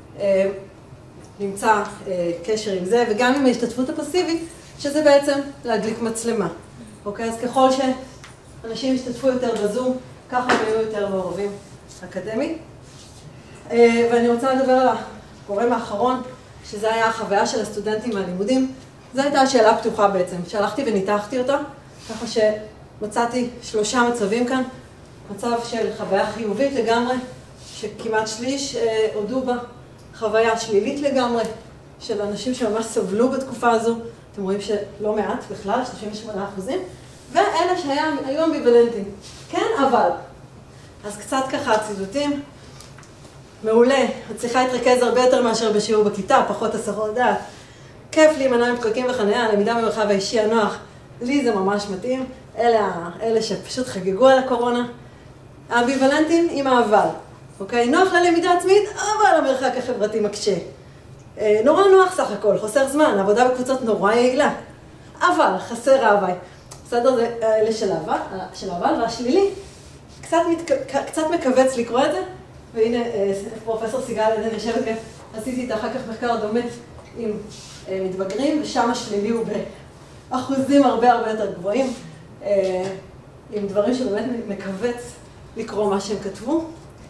נמצא קשר עם זה, וגם עם ההשתתפות הפסיבית, שזה בעצם להדליק מצלמה. אוקיי, אז ככל שאנשים ישתתפו יותר בזום, ככה הם יהיו יותר מעורבים אקדמית. ואני רוצה לדבר על הגורם האחרון, שזה היה החוויה של הסטודנטים מהלימודים. זו הייתה השאלה פתוחה בעצם, שהלכתי וניתחתי אותה, ככה מצאתי שלושה מצבים כאן. מצב של חוויה חיובית לגמרי, שכמעט שליש אה, הודו בה, חוויה שלילית לגמרי, של אנשים שממש סבלו בתקופה הזו, אתם רואים שלא מעט בכלל, שלושים ושמונה אחוזים, ואלה שהיו אמביוולנטיים. כן, אבל. אז קצת ככה ציטוטים. מעולה, מצליחה להתרכז הרבה יותר מאשר בשיעור בכיתה, פחות הסחות דעת. כיף להימנע מפקקים וחניה, למידה במרחב האישי הנוח. לי זה ממש מתאים. אלה, אלה שפשוט חגגו על הקורונה. האמביוולנטים עם האבל. אוקיי? נוח ללמידה עצמית, אבל המרחק החברתי מקשה. אה, נורא נוח סך הכל, חוסר זמן, עבודה בקבוצות נורא יעילה. אבל חסר ההווי. בסדר, זה אלה של האבל, של האבל, והשלילי, קצת, מתק... קצת מקווץ לקרוא את זה. והנה, פרופסור סיגל עדן יושבת כאן, עשיתי איתה אחר כך מחקר דומה עם מתבגרים, ושם השלילי הוא באחוזים הרבה הרבה יותר גבוהים, עם דברים שבאמת מקווץ לקרוא מה שהם כתבו.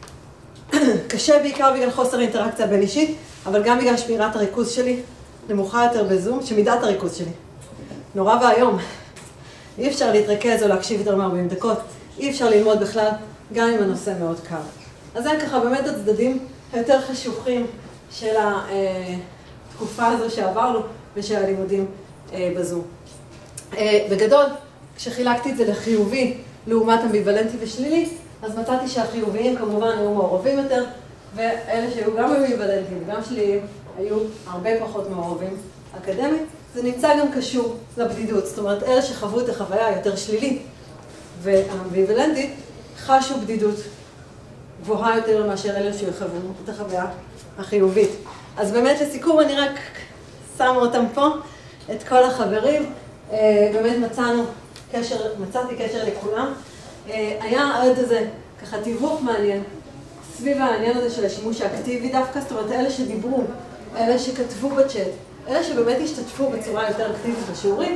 קשה בעיקר בגלל חוסר אינטראקציה בין אישית, אבל גם בגלל שמירת הריכוז שלי, נמוכה יותר בזום, שמידת הריכוז שלי. נורא והיום. אי אפשר להתרכז או להקשיב יותר מ-ארבעים דקות, אי אפשר ללמוד בכלל, גם אם הנושא מאוד קל. אז זה ככה באמת הצדדים היותר חשוכים של התקופה הזו שעברנו ושל הלימודים בזום. בגדול, כשחילקתי את זה לחיובי לעומת אמביוולנטי ושלילי, אז מצאתי שהחיוביים כמובן היו מעורבים יותר, ואלה שהיו גם אמביוולנטיים וגם שליליים היו הרבה פחות מעורבים אקדמית. זה נמצא גם קשור לבדידות, זאת אומרת, אלה שחוו את החוויה היותר שלילית והאמביוולנטית חשו בדידות גבוהה יותר מאשר אלה שיחוו את החוויה החיובית. אז באמת לסיכום אני רק שמה אותם פה, את כל החברים, באמת מצאנו קשר, מצאתי קשר לכולם. היה עוד איזה ככה תיווך מעניין סביב העניין הזה של השימוש האקטיבי דווקא, זאת אומרת אלה שדיברו, אלה שכתבו בצ'אט, אלה שבאמת השתתפו בצורה יותר אקטיבית בשיעורים,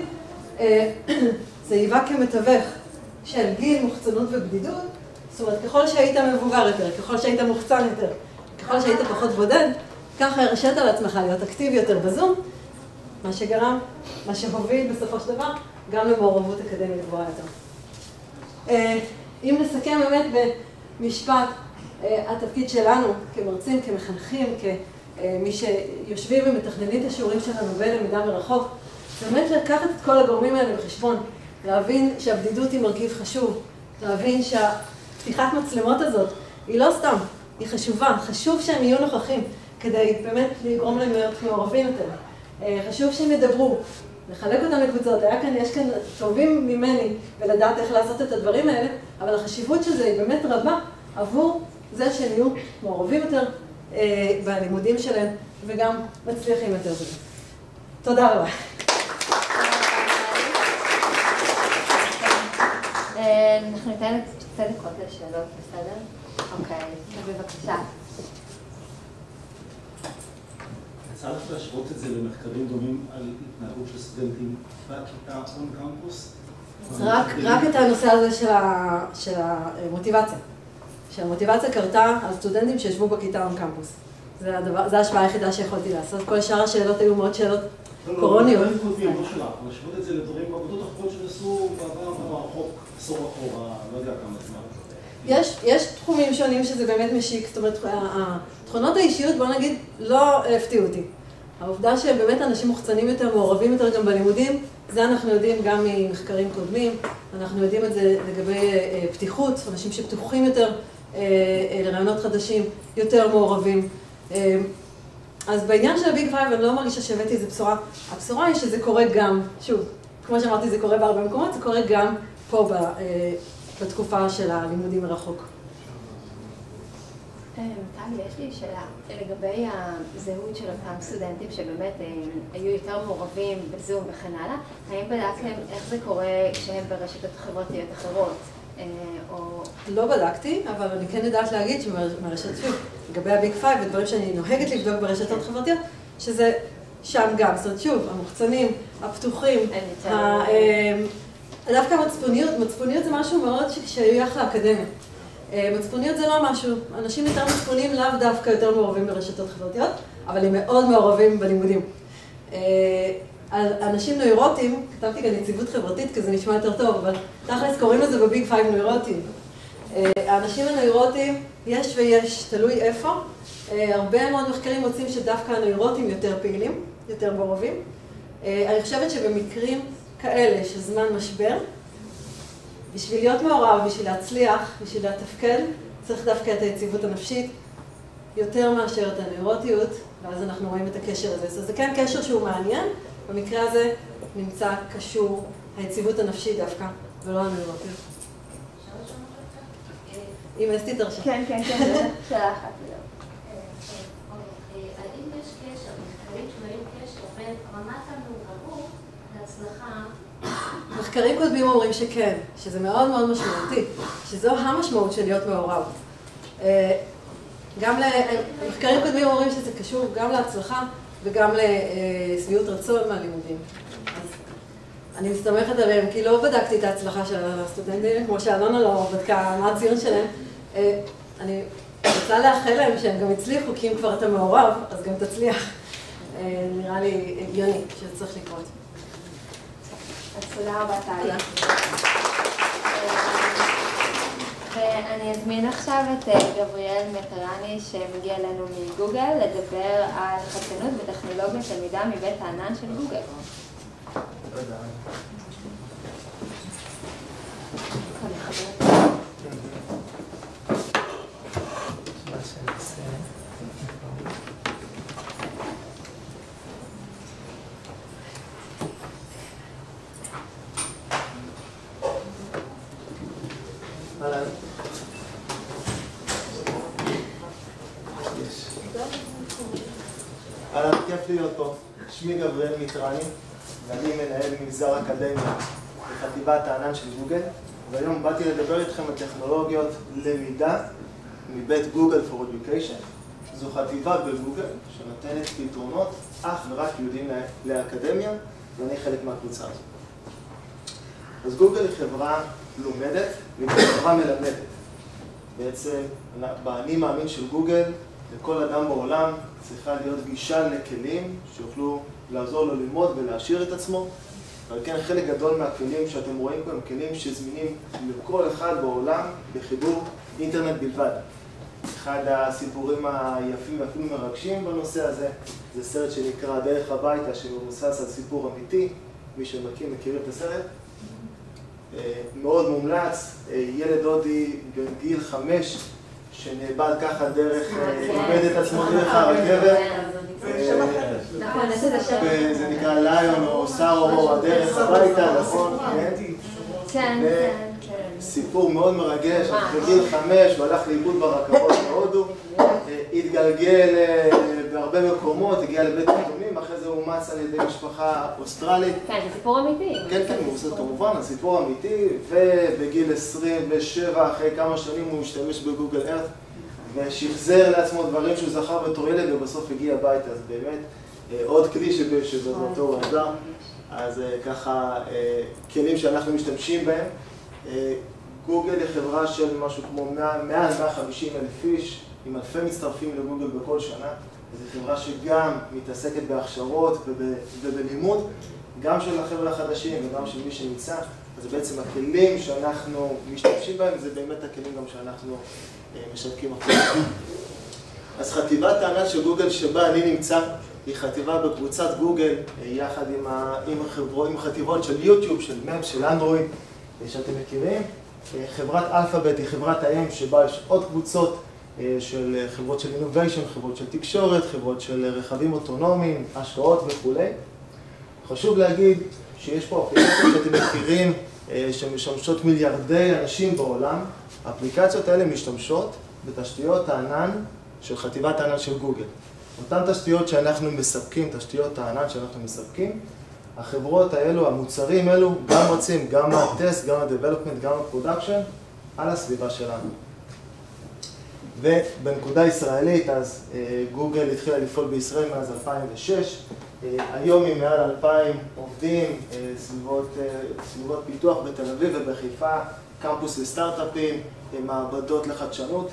זה היווה כמתווך של גיל, מוחצנות ובדידות. זאת אומרת, ככל שהיית מבוגר יותר, ככל שהיית מוחצן יותר, ככל שהיית פחות בודד, ככה הרשית על עצמך להיות אקטיבי יותר בזום, מה שגרם, מה שהוביל בסופו של דבר, גם למעורבות אקדמית גבוהה יותר. אם נסכם באמת במשפט, התפקיד שלנו כמרצים, כמחנכים, כמי שיושבים ומתכננים את השיעורים שלנו בלמידה מרחוק, זה באמת לקחת את כל הגורמים האלה בחשבון, להבין שהבדידות היא מרכיב חשוב, להבין שהפתיחת מצלמות הזאת היא לא סתם, היא חשובה, חשוב שהם יהיו נוכחים כדי באמת לגרום להם להיות מעורבים יותר. חשוב שהם ידברו, לחלק אותם לקבוצות, היה כאן, יש כאן טובים ממני ולדעת איך לעשות את הדברים האלה, אבל החשיבות של זה היא באמת רבה עבור זה שהם יהיו מעורבים יותר אה, בלימודים שלהם וגם מצליחים יותר בזה. תודה רבה. אנחנו ניתן שתי דקות לשאלות, בסדר? אוקיי, בבקשה. יצא לך להשוות את זה למחקרים דומים על התנהגות של סטודנטים בכיתה און קמפוס? רק את הנושא הזה של המוטיבציה. שהמוטיבציה קרתה על סטודנטים שישבו בכיתה און קמפוס. זו ההשוואה היחידה שיכולתי לעשות. כל שאר השאלות היו מאוד שאלות קורוניות. לא, לא, לא, לא, לא שלך. להשוות את זה לדברים בעבודות אחרות שנעשו בעבר הרחוק, עשור אחורה, לא יודע כמה זמן. יש, יש תחומים שונים שזה באמת משיק, זאת אומרת, התכונות האישיות, בוא נגיד, לא הפתיעו אותי. העובדה שהם באמת אנשים מוחצנים יותר, מעורבים יותר גם בלימודים, זה אנחנו יודעים גם ממחקרים קודמים, אנחנו יודעים את זה לגבי פתיחות, אנשים שפתוחים יותר לרעיונות חדשים, יותר מעורבים. אז בעניין של הביג פייב, אני לא מרגישה שהבאתי איזו בשורה. הבשורה היא שזה קורה גם, שוב, כמו שאמרתי, זה קורה בהרבה מקומות, זה קורה גם פה בתקופה של הלימודים מרחוק. טלי, יש לי שאלה לגבי הזהות של אותם סטודנטים שבאמת היו יותר מעורבים בזום וכן הלאה. האם בדקתם איך זה קורה כשהם ברשתות חברתיות אחרות? או... לא בדקתי, אבל אני כן יודעת להגיד שמהרשת שוב, לגבי הביג פייב ודברים שאני נוהגת לבדוק ברשתות חברתיות, שזה שם גם. זאת אומרת, שוב, המוחצנים, הפתוחים, דווקא מצפוניות, מצפוניות זה משהו מאוד שייך לאקדמיה. מצפוניות זה לא משהו, אנשים יותר מצפונים לאו דווקא יותר מעורבים ברשתות חברתיות, אבל הם מאוד מעורבים בלימודים. על אנשים נוירוטיים, כתבתי כאן יציבות חברתית כי זה נשמע יותר טוב, אבל תכלס קוראים לזה בביג פייב נוירוטיים. האנשים הנוירוטיים, יש ויש, תלוי איפה. הרבה מאוד מחקרים מוצאים שדווקא הנוירוטיים יותר פעילים, יותר מעורבים. אני חושבת שבמקרים כאלה של זמן משבר, בשביל להיות מעורב, בשביל להצליח, בשביל לתפקד, צריך דווקא את היציבות הנפשית, יותר מאשר את הנוירוטיות, ואז אנחנו רואים את הקשר הזה. אז זה כן קשר שהוא מעניין, במקרה הזה נמצא קשור היציבות הנפשית דווקא, ולא הנוירוטיות. אם אסתי תרשה. כן, כן, כן, שאלה אחת. האם יש קשר, מחקרים שמראים קשר בין רמת המעורבות להצלחה? מחקרים קודמים אומרים שכן, שזה מאוד מאוד משמעותי, שזו המשמעות של להיות מעורב. גם למחקרים קודמים אומרים שזה קשור גם להצלחה וגם לשביעות רצון מהלימודים. אז אני מסתמכת עליהם, כי לא בדקתי את ההצלחה של הסטודנטים, כמו שאלונה לא בדקה מה הציון שלהם. אני רוצה לאחל להם שהם גם הצליחו, כי אם כבר אתה מעורב, אז גם תצליח. נראה לי הגיוני שזה צריך לקרות. אז תודה רבה, טלי. ואני אזמין עכשיו את גבריאל מטרני שמגיע אלינו מגוגל לדבר על חדשנות בטכנולוגיות למידה מבית הענן של גוגל. תודה. אהלן, כיף להיות פה. שמי גבריאל מטרני, ואני מנהל מגזר אקדמיה בחטיבת הענן של גוגל, והיום באתי לדבר איתכם על טכנולוגיות למידה מבית גוגל for Education. זו חטיבה בגוגל שנותנת פתרונות אך ורק יהודים לאקדמיה, ואני חלק מהקבוצה הזו. אז גוגל היא חברה לומדת והיא חברה מלמדת. בעצם, באני מאמין של גוגל, לכל אדם בעולם צריכה להיות גישה לכלים שיוכלו לעזור לו ללמוד ולהשאיר את עצמו. אבל כן, חלק גדול מהכלים שאתם רואים פה הם כלים שזמינים לכל אחד בעולם בחיבור אינטרנט בלבד. אחד הסיפורים היפים ואפילו מרגשים בנושא הזה זה סרט שנקרא דרך הביתה, שמבוסס על סיפור אמיתי. מי שמכיר, מכיר את הסרט? מאוד מומלץ. ילד הודי בגיל חמש שנאבד ככה דרך, איבד את עצמו דרך הרכבת. זה נקרא ליון או סארו או הדרך הביתה, נכון? כן, כן. סיפור מאוד מרגש, בגיל חמש, הוא הלך לאיבוד ברכבות בהודו, התגלגל בהרבה מקומות, הגיע לבית יתומים, אחרי זה הוא אומץ על ידי משפחה אוסטרלית. כן, זה סיפור אמיתי. כן, כן, הוא כמובן, הסיפור אמיתי, ובגיל עשרים ושבע, אחרי כמה שנים הוא השתמש בגוגל ארת, ושחזר לעצמו דברים שהוא זכר בתור ילד, ובסוף הגיע הביתה, אז באמת עוד כלי שבעזרתו הוא עזר. אז ככה, כלים שאנחנו משתמשים בהם. גוגל היא חברה של משהו כמו מעל מאה עד מאה וחמישים אלף איש, עם אלפי מצטרפים לגוגל בכל שנה. זו חברה שגם מתעסקת בהכשרות ובלימוד, גם של החבר'ה החדשים וגם של מי שנמצא. אז בעצם הכלים שאנחנו משתמשים בהם, זה באמת הכלים גם שאנחנו משתקים אחרים. אז חטיבת הענן של גוגל שבה אני נמצא, היא חטיבה בקבוצת גוגל, יחד עם, ה, עם, החברות, עם חטיבות של יוטיוב, של מפ, של אנדרואיד, שאתם מכירים. חברת אלפאבית היא חברת האם שבה יש עוד קבוצות של חברות של אינוביישן, חברות של תקשורת, חברות של רכבים אוטונומיים, השקעות וכו'. חשוב להגיד שיש פה אפליקציות שאתם מכירים שמשמשות מיליארדי אנשים בעולם. האפליקציות האלה משתמשות בתשתיות הענן של חטיבת הענן של גוגל. אותן תשתיות שאנחנו מספקים, תשתיות הענן שאנחנו מספקים, החברות האלו, המוצרים האלו, גם רצים, גם הטסט, גם ה-development, גם ה-production, על הסביבה שלנו. ובנקודה ישראלית, אז גוגל התחילה לפעול בישראל מאז אלפיים ושש. היום היא מעל אלפיים עובדים, סביבות, סביבות פיתוח בתל אביב ובחיפה, קמפוס לסטארט-אפים, מעבדות לחדשנות.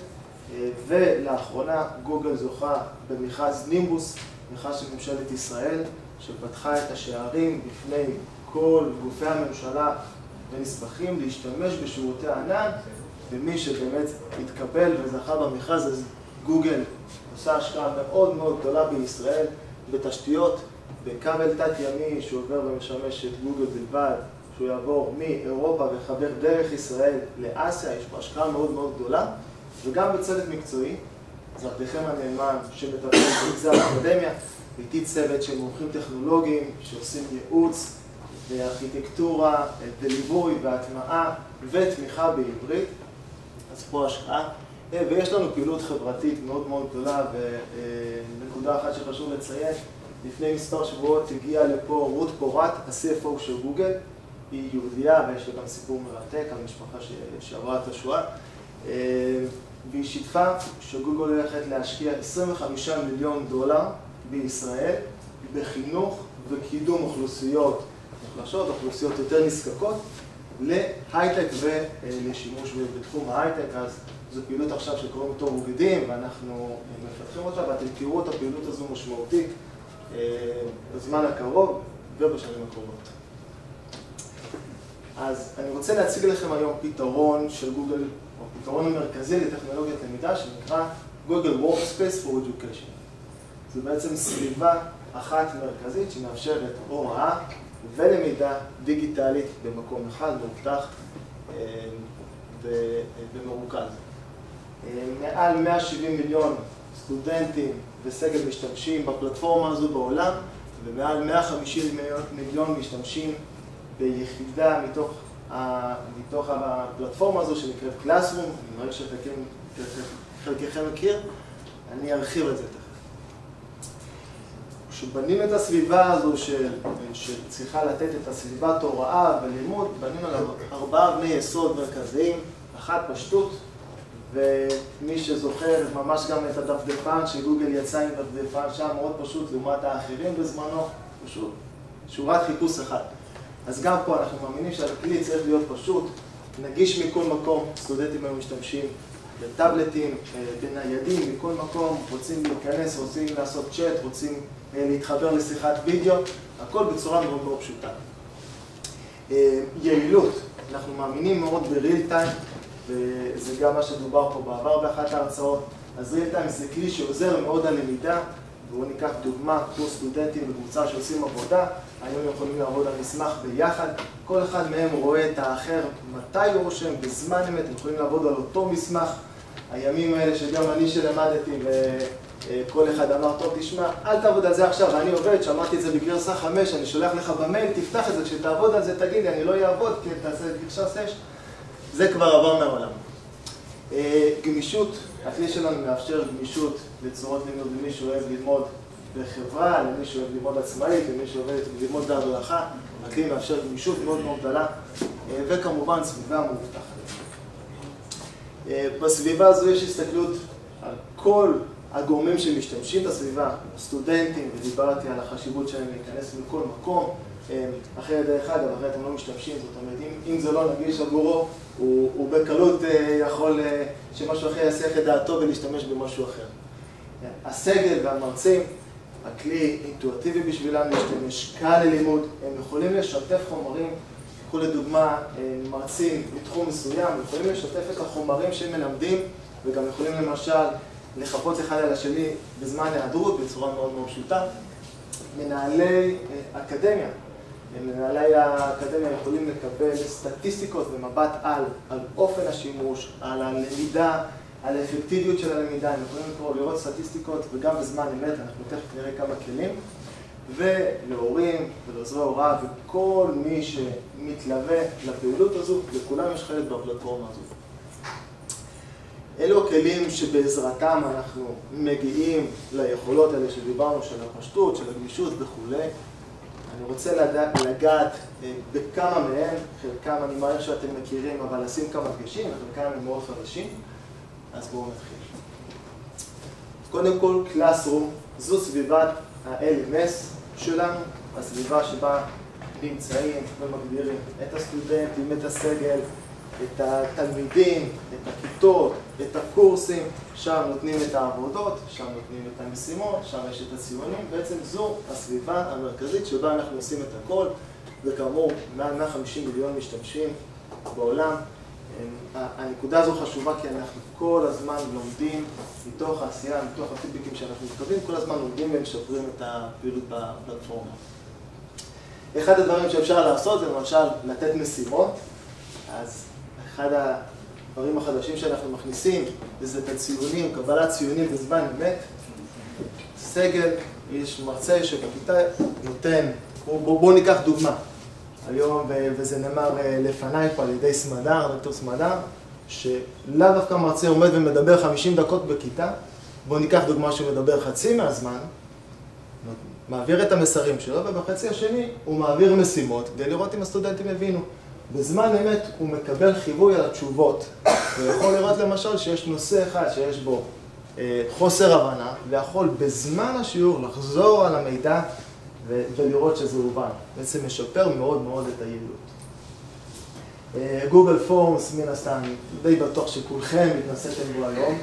ולאחרונה גוגל זוכה במכרז נימבוס, מכרז של ממשלת ישראל, שפתחה את השערים בפני כל גופי הממשלה ונספחים להשתמש בשירותי הענן, ומי שבאמת התקבל וזכה במכרז, אז גוגל עושה השקעה מאוד מאוד גדולה בישראל בתשתיות, בכבל תת-ימי שעובר ומשמש את גוגל בלבד, שהוא יעבור מאירופה וחבר דרך ישראל לאסיה, יש פה השקעה מאוד מאוד גדולה, וגם בצוות מקצועי, זה עבדכם הנאמן שמטפל במגזר האקדמיה, איתי צוות של מומחים טכנולוגיים שעושים ייעוץ וארכיטקטורה, וליווי והטמעה ותמיכה בעברית, אז פה השקעה. ויש לנו פעילות חברתית מאוד מאוד גדולה, ונקודה אחת שחשוב לציין, לפני מספר שבועות הגיעה לפה רות פורט, ה-סי אף או של גוגל, היא יהודייה ויש לה גם סיפור מרתק על משפחה שעברה את השואה, והיא שיתפה שגוגל הולכת להשקיע עשרים וחמישה מיליון דולר בישראל בחינוך וקידום אוכלוסיות מוחלשות, אוכלוסיות יותר נזקקות, להייטק ולשימוש בתחום ההייטק. אז זו פעילות עכשיו שקוראים אותו רוגדים, ואנחנו מפתחים אותה, ואתם תראו את הפעילות הזו משמעותית בזמן הקרוב ובשנים הקרובות. אז אני רוצה להציג לכם היום פתרון של גוגל, או פתרון המרכזי לטכנולוגיית למידה, שנקרא Google Workspace for Education. זו בעצם סביבה אחת מרכזית שמאפשרת הוראה ולמידה דיגיטלית במקום אחד, מאובטח ומרוכז. מעל מאה ושבעים מיליון סטודנטים וסגל משתמשים בפלטפורמה הזו בעולם, ומעל מאה וחמישים מיליון משתמשים ביחידה מתוך, ה, מתוך הפלטפורמה הזו שנקראת Classroom. אני מעריך שחלקכם מכיר, אני ארחיב את זה תכף. כשבנינו את הסביבה הזו של, שצריכה לתת את הסביבת הוראה ולימוד, בנינו עליו ארבעה אבני יסוד מרכזיים. אחת, פשטות, ומי שזוכר ממש גם את הדפדפן שגוגל יצא עם דפדפן שם, מאוד פשוט לעומת האחרים בזמנו, פשוט שורת חיפוש אחת. אז גם פה אנחנו מאמינים שהכלי צריך להיות פשוט, נגיש מכל מקום, סטודנטים היום משתמשים בטאבלטים, בניידים, מכל מקום, רוצים להיכנס, רוצים לעשות צ'אט, רוצים להתחבר לשיחת וידאו, הכל בצורה מאוד מאוד פשוטה. יעילות, אנחנו מאמינים מאוד בריל טיים, וזה גם מה שדובר פה בעבר באחת ההרצאות. אז ריל טיים זה כלי שעוזר מאוד על למידה, ובואו ניקח דוגמה, כמו סטודנטים בקבוצה שעושים עבודה, היום יכולים לעבוד על מסמך ביחד, כל אחד מהם רואה את האחר, מתי הוא רושם, בזמן אמת, הם יכולים לעבוד על אותו מסמך. הימים האלה שגם אני שלמדתי וכל אחד אמר, טוב תשמע, אל תעבוד על זה עכשיו, אני עובד, שמעתי את זה בגרסה חמש, אני שולח לך במייל, תפתח את זה, כשתעבוד על זה תגיד לי, אני לא אעבוד, כי תעשה את גרסה שש, זה כבר עבר מהעולם. גמישות, הכלי שלנו מאפשר גמישות לצורות לימוד למי שאוהב ללמוד בחברה, למי שאוהב ללמוד עצמאית, למי שאוהב ללמוד בהדרכה, הכלי מאפשר גמישות מאוד מאוד גדולה, וכמובן סביבה מאובטחת. בסביבה הזו יש הסתכלות על כל הגורמים שמשתמשים בסביבה, סטודנטים, ודיברתי על החשיבות שלהם להיכנס מכל מקום, אחרי דרך אגב, אחרי אתם לא משתמשים, זאת אומרת, אם, אם זה לא נגיש עבורו, הוא, הוא בקלות יכול שמשהו אחר יעשה את דעתו ולהשתמש במשהו אחר. הסגל והמרצים, הכלי אינטואיטיבי בשבילם להשתמש, קל ללימוד, הם יכולים לשתף חומרים, קחו לדוגמה מרצים בתחום מסוים, יכולים לשתף את החומרים שהם מלמדים, וגם יכולים למשל לחפות אחד על השני בזמן היעדרות בצורה מאוד מאוד פשוטה. מנהלי אקדמיה, מנהלי האקדמיה יכולים לקבל סטטיסטיקות ומבט על, על אופן השימוש, על הלמידה, על האפקטיביות של הלמידה, הם יכולים לקרוא לראות סטטיסטיקות וגם בזמן אמת, אנחנו תכף נראה כמה כלים, ולהורים ולעוזרי הוראה וכל מי שמתלווה לפעילות הזו, לכולם יש חלק בפלטפורמה הזו. אלו הכלים שבעזרתם אנחנו מגיעים ליכולות האלה שדיברנו, של הפשטות, של הגמישות וכו'. אני רוצה לגעת בכמה מהם, חלקם אני מעריך שאתם מכירים, אבל לשים כמה דגשים, וחלקם הם מאוד חדשים, אז בואו נתחיל. קודם כל, Classroom, זו סביבת ה-אל אם אס שלנו, הסביבה שבה נמצאים ומגדירים את הסטודנטים, את הסגל, את התלמידים, את הכיתות, את הקורסים, שם נותנים את העבודות, שם נותנים את המשימות, שם יש את הציונים. בעצם זו הסביבה המרכזית שבה אנחנו עושים את הכל, וכאמור, מעל מאה וחמישים מיליון משתמשים בעולם. הנקודה הזו חשובה כי אנחנו כל הזמן לומדים מתוך העשייה, מתוך הפידבקים שאנחנו מקבלים, כל הזמן לומדים ומשפרים את הפעילות בפלטפורמה. אחד הדברים שאפשר לעשות זה למשל לתת משימות, אז אחד הדברים החדשים שאנחנו מכניסים זה את הציונים, קבלת ציונים בזמן אמת. סגל, יש מרצה שבכיתה נותן, בואו בוא ניקח דוגמה. היום, וזה נאמר לפניי פה על ידי סמדר, דוקטור סמדר, שלא דווקא מרצה עומד ומדבר חמישים דקות בכיתה, בואו ניקח דוגמה שהוא מדבר חצי מהזמן, מעביר את המסרים שלו, ובחצי השני הוא מעביר משימות כדי לראות אם הסטודנטים הבינו. בזמן אמת הוא מקבל חיווי על התשובות, ויכול לראות למשל שיש נושא אחד שיש בו אה, חוסר הבנה, ויכול בזמן השיעור לחזור על המידע ולראות שזה הובן. בעצם משפר מאוד מאוד את היעילות. גוגל פורמס, מן הסתם, די בטוח שכולכם התנסיתם בו היום,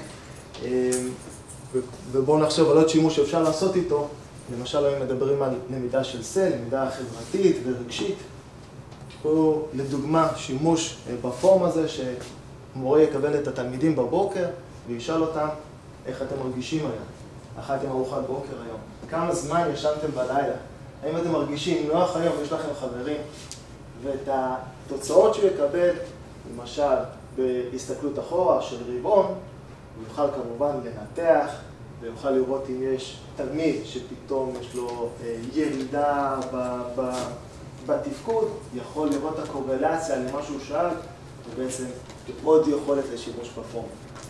ובואו נחשוב על עוד שימוש שאפשר לעשות איתו. למשל, היום מדברים על למידה של סל, למידה חברתית ורגשית. פה לדוגמה שימוש בפורם הזה שמורה יקבל את התלמידים בבוקר וישאל אותם איך אתם מרגישים היום, אכלתם ארוחת בוקר היום, כמה זמן ישנתם בלילה, האם אתם מרגישים נוח היום, יש לכם חברים, ואת התוצאות שהוא יקבל, למשל בהסתכלות אחורה של רבעון, הוא יוכל כמובן לנתח ויוכל לראות אם יש תלמיד שפתאום יש לו ירידה ב... ב בתפקוד, יכול לראות את הקורלציה למה שהוא שאל, ובעצם עוד יכולת לשימוש בפורם.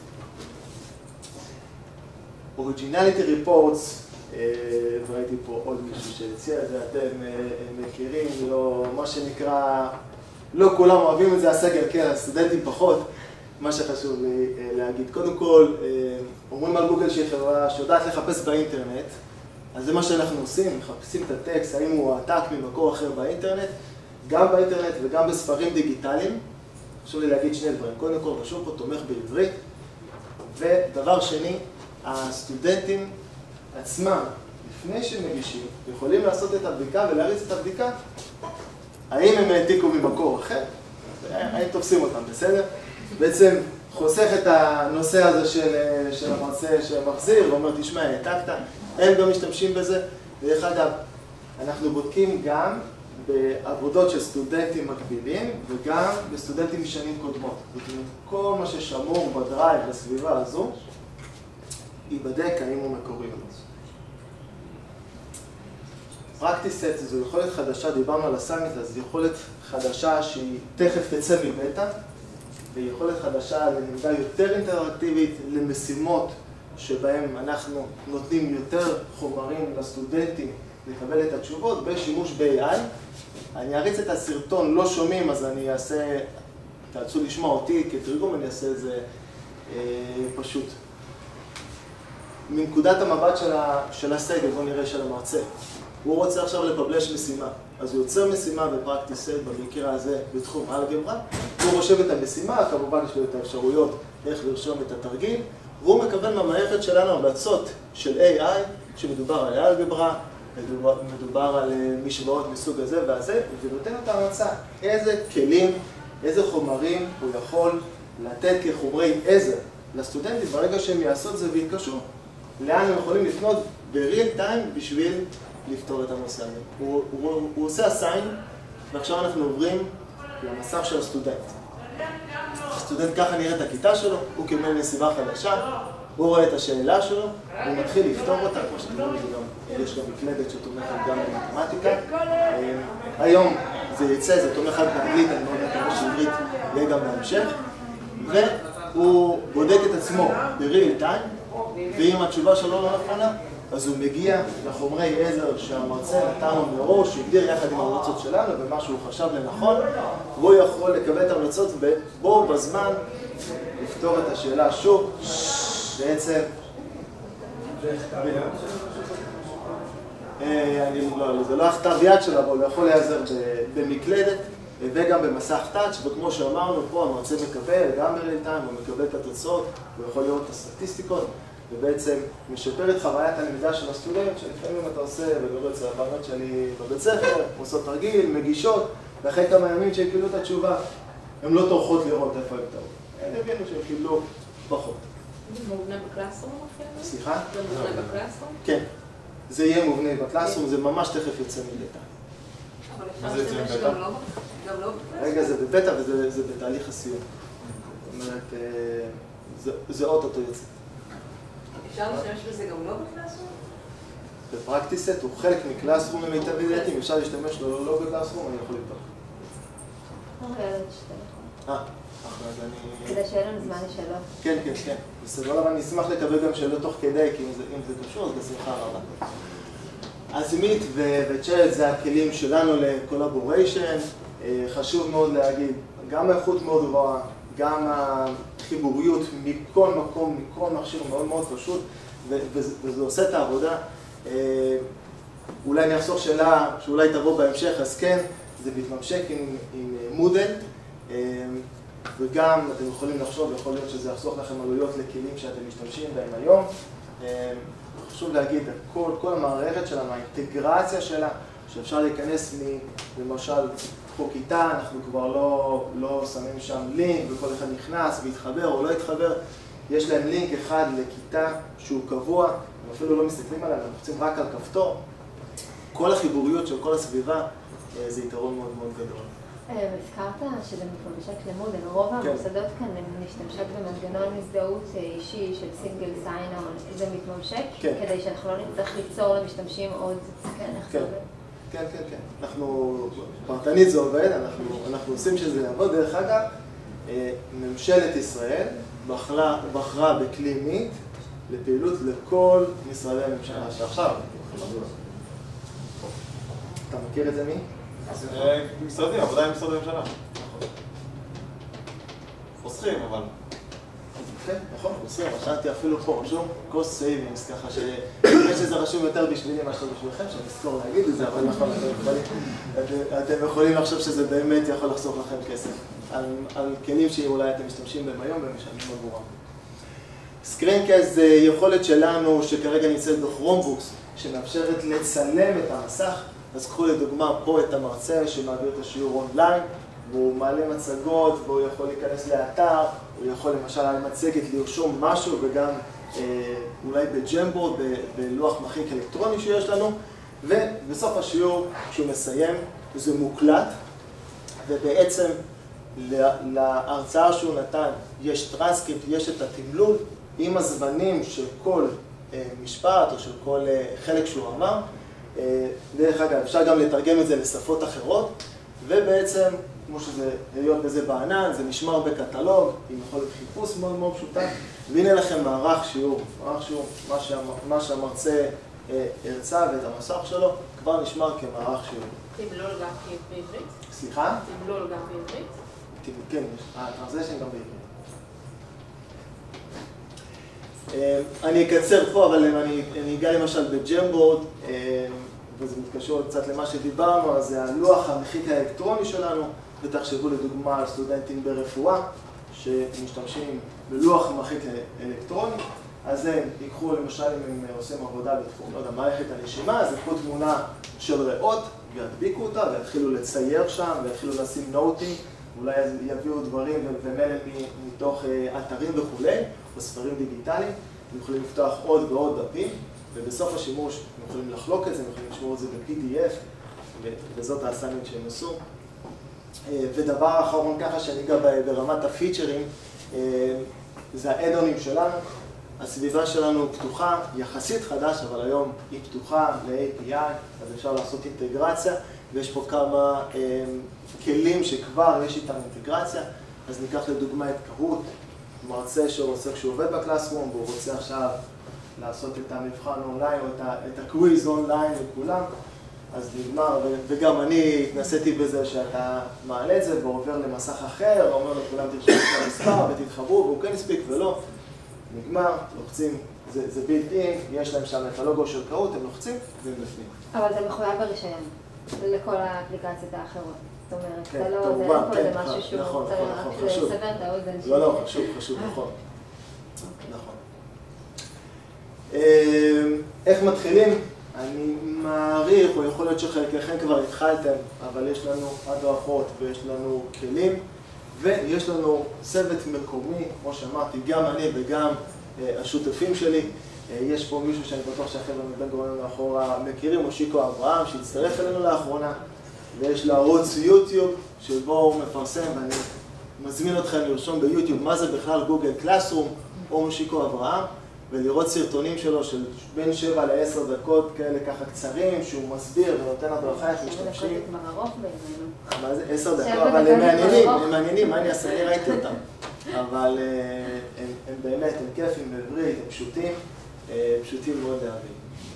Originality Reports, וראיתי פה עוד מישהו שהציע את זה, אתם מכירים, לא, מה שנקרא, לא כולם אוהבים את זה, הסגל כן, הסטודנטים פחות, מה שחשוב לי להגיד. קודם כל, אומרים על גוגל שהיא חברה שיודעת לחפש באינטרנט, אז זה מה שאנחנו עושים, מחפשים את הטקסט, האם הוא העתק ממקור אחר באינטרנט, גם באינטרנט וגם בספרים דיגיטליים. חשוב לי להגיד שני דברים. קודם כל, רשום פה תומך בעברית, ודבר שני, הסטודנטים עצמם, לפני שהם מגישים, יכולים לעשות את הבדיקה ולהריץ את הבדיקה, האם הם העתיקו ממקור אחר, האם תופסים אותם, בסדר? בעצם חוסך את הנושא הזה של, של המרצה שמחזיר, ואומר, תשמע, העתקת, הם גם משתמשים בזה. דרך אגב, אנחנו בודקים גם בעבודות של סטודנטים מקבילים, וגם בסטודנטים משנים קודמות. זאת אומרת, כל מה ששמור בדרייב בסביבה הזו, ייבדק האם הוא מקורי או לא. פרקטיס סט זו יכולת חדשה, דיברנו על הסאמיט, אז זו יכולת חדשה שהיא תכף תצא מבטא, ויכולת חדשה ללמידה יותר אינטראקטיבית, למשימות שבהם אנחנו נותנים יותר חומרים לסטודנטים לקבל את התשובות בשימוש ב-איי איי. אני אריץ את הסרטון, לא שומעים, אז אני אעשה, תאלצו לשמוע אותי כתרגום, אני אעשה את זה אה, פשוט. מנקודת המבט של, ה, של הסגל, בוא נראה של המרצה. הוא רוצה עכשיו לפבלש משימה, אז הוא יוצר משימה בפרקטיס סט, במקרה הזה בתחום אלגברה, הוא רושם את המשימה, כמובן יש לו את האפשרויות איך לרשום את התרגיל, והוא מקבל מהמערכת שלנו המלצות של איי איי, שמדובר על אלגברה, מדובר, מדובר על משוואות מסוג הזה והזה, ונותן את ההמלצה איזה כלים, איזה חומרים הוא יכול לתת כחומרי עזר לסטודנטים ברגע שהם יעשו את זה ויקשו, לאן הם יכולים לפנות בריל טיים בשביל לפתור את הנושא הזה. הוא, הוא, הוא עושה אסיין, ועכשיו אנחנו עוברים למסך של הסטודנט. הסטודנט ככה נראה את הכיתה שלו, הוא קיבל משימה חדשה, הוא רואה את השאלה שלו, הוא מתחיל לפתור אותה, כמו שתראו, יש גם מקלדת שתומכת גם במתמטיקה. היום זה יצא, זה תומך רק באנגלית, אני מאוד מקווה שעברית יהיה גם בהמשך. והוא בודק את עצמו בריל טיים, ואם התשובה שלו לא נכונה, אז הוא מגיע לחומרי עזר שהמרצה נתן לו מראש, שהגדיר יחד עם ההמלצות שלנו ומה שהוא חשב לנכון, והוא יכול לקבל את ההמלצות ובו בזמן לפתור את השאלה שוב, בעצם... זה לא הכתב יד שלו, אבל הוא יכול להיעזר במקלדת, וגם במסך טאץ', וכמו שאמרנו, פה המרצה מקבל, גם בריל טיים, הוא מקבל את התוצאות, הוא יכול לראות את הסטטיסטיקות, ובעצם משפר את חוויית הלמידה של הסטודנט, שלפעמים אתה עושה, ולראות את הבנות שלי בבית ספר, עושות תרגיל, מגישות, ואחרי כמה ימים שהם קיבלו את התשובה, הן לא טורחות לראות איפה הם טעו. הם הבינו שהם קיבלו פחות. זה מובנה בקלאסרום אפילו? סליחה? זה מובנה בקלאסרום? כן. זה יהיה מובנה בקלאסרום, זה ממש תכף יוצא מבטא. אבל אפשר להשתמש גם לא בקלאסרום? רגע, זה בבטא וזה בתהליך הסיום. זאת אומרת, זה אוטוטו יוצא. אפשר להשתמש בזה גם לא בקלאסרום? בפרקטיסט הוא חלק מקלאסרום למיטב ידיעתי, אם אפשר להשתמש לו לא בקלאסרום, אני יכול לבדוק. אה, אחרי זה אני... כדי שיהיה לנו זמן לשאלות. כן, כן, כן. בסדר, אבל אני אשמח לקבל גם שאלות תוך כדי, כי אם זה קשור, אז בשמחה רבה. אז מיט וצ'אט זה הכלים שלנו לקולבוריישן. חשוב מאוד להגיד, גם האיכות מאוד גבוהה, גם החיבוריות מכל מקום, מכל מכשיר מאוד מאוד פשוט, וזה עושה את העבודה. אולי אני אחסוך שאלה שאולי תבוא בהמשך, אז כן, זה מתממשק עם, עם מודל, וגם אתם יכולים לחשוב, יכול להיות שזה יחסוך לכם עלויות לכלים שאתם משתמשים בהם היום. חשוב להגיד, כל, כל המערכת שלנו, האינטגרציה שלה, שאפשר להיכנס למשל חוק כיתה, אנחנו כבר לא, לא שמים שם לינק, וכל אחד נכנס והתחבר או לא התחבר. יש להם לינק אחד לכיתה שהוא קבוע, הם אפילו לא מסתכלים עליו, הם רוצים רק על כפתור. כל החיבוריות של כל הסביבה זה יתרון מאוד מאוד גדול. הזכרת שזה מתממשק למודל, רוב המוסדות כאן הן משתמשות במנגנון הזדהות אישי של סינגל סיין-און, זה מתממשק? כדי שאנחנו לא נצטרך ליצור למשתמשים עוד, כן, איך זה עובד? כן, כן, כן. אנחנו, פרטנית זה עובד, אנחנו עושים שזה יעבוד. דרך אגב, ממשלת ישראל בחרה בכלי מיט לפעילות לכל משרדי הממשלה שעכשיו. אתה מכיר את זה מי? משרדים, עבודה עם משרדי ממשלה. חוסכים, אבל... כן, נכון, חוסכים. רשמתי אפילו פה רשום cost savings, ככה שיש שזה רשום יותר בשבילי מאשר בשבילכם, שאני אזכור להגיד את זה, אבל נכון, אתם יכולים לחשוב שזה באמת יכול לחסוך לכם כסף על כלים שאולי אתם משתמשים בהם היום ומשלמים עבורם. סקרינקאסט זה יכולת שלנו שכרגע נמצאת בכרומבוקס, שמאפשרת לצלם את המסך. אז קחו לדוגמה פה את המרצה שמעביר את השיעור אונליין, והוא מעלה מצגות, והוא יכול להיכנס לאתר, הוא יכול למשל על מצגת לרשום משהו, וגם אה, אולי בג'מבורד, בלוח מחיק אלקטרוני שיש לנו, ובסוף השיעור, כשהוא מסיים, זה מוקלט, ובעצם להרצאה שהוא נתן יש טרנסקריפט, יש את התמלול, עם הזמנים של כל אה, משפט או של כל אה, חלק שהוא אמר. דרך אגב, אפשר גם לתרגם את זה לשפות אחרות, ובעצם, כמו שזה, להיות בזה בענן, זה נשמר בקטלוג, עם יכולת חיפוש מאוד מאוד פשוטה, והנה לכם מערך שיעור, מערך שיעור, מה, שה, מה שהמרצה אה, הרצה ואת המסך שלו, כבר נשמר כמערך שיעור. תמלול גם בעברית? סליחה? תמלול גם בעברית? כן, הטרנסליישן גם בעברית. אני אקצר פה, אבל אני, אני אגע למשל בג'מבורד, וזה מתקשר קצת למה שדיברנו, אז זה הלוח המחיק האלקטרוני שלנו, ותחשבו לדוגמה על סטודנטים ברפואה, שמשתמשים בלוח מחיק אלקטרוני, אז הם ייקחו למשל אם הם עושים עבודה בתחום, לא יודע, מערכת הנשימה, אז יקחו תמונה של ריאות, וידביקו אותה, ויתחילו לצייר שם, ויתחילו לשים נוטים, אולי יביאו דברים ומלל מתוך אתרים וכולי, או ספרים דיגיטליים, הם יכולים לפתוח עוד ועוד דפים, ובסוף השימוש הם יכולים לחלוק את זה, הם יכולים לשמור את זה ב-פי די אף, וזאת האסיימנט שהם עשו. ודבר אחרון ככה שאני אגע ברמת הפיצ'רים, זה האדונים שלנו. הסביבה שלנו פתוחה, יחסית חדש, אבל היום היא פתוחה ל-איי פי איי, אז אפשר לעשות אינטגרציה, ויש פה כמה כלים שכבר יש איתם אינטגרציה. אז ניקח לדוגמה את קהוט, מרצה שרוצה כשהוא עובד בקלאסרום, והוא רוצה עכשיו לעשות את המבחן אונליין, או את הקוויז אונליין לכולם, אז נגמר, וגם אני התנסיתי בזה שאתה מעלה את זה ועובר למסך אחר, אומר לכולם תרשמו את המספר ותתחברו, והוא כן הספיק ולא. נגמר, לוחצים, זה, זה בילט אין, יש להם שם את הלוגו של קהוט, הם לוחצים והם בפנים. אבל זה מחויב ברישיון, לכל האפליקציות האחרות. זאת אומרת, כן, זה לא, זה כמובן, לא פה כן, איזה משהו שהוא נכון, רוצה נכון, רק נכון, חשוב. לסבר את האוזן. לא, לא, חשוב, חשוב, נכון. נכון. איך מתחילים? אני מעריך, או יכול להיות שחלקכם כבר התחלתם, אבל יש לנו הדרכות ויש לנו כלים, ויש לנו צוות מקומי, כמו שאמרתי, גם אני וגם השותפים שלי. יש פה מישהו שאני בטוח שהחבר'ה מבן גוריון מאחורה מכירים, מושיקו אברהם, שהצטרף אלינו לאחרונה, ויש לו ערוץ יוטיוב, שבו הוא מפרסם, ואני מזמין אתכם לרשום ביוטיוב מה זה בכלל גוגל קלאסרום, או מושיקו אברהם, ולראות סרטונים שלו של בין שבע לעשר דקות כאלה ככה קצרים, שהוא מסביר ונותן הדרכה איך משתמשים. שבע דקות כבר ארוך בינינו. מה זה? עשר דקות, אבל הם מעניינים, הם מעניינים, מה אני אעשה? אני ראיתי אותם. אבל הם באמת, הם כיפים בעברית, הם פשוטים, פשוטים מאוד להבין.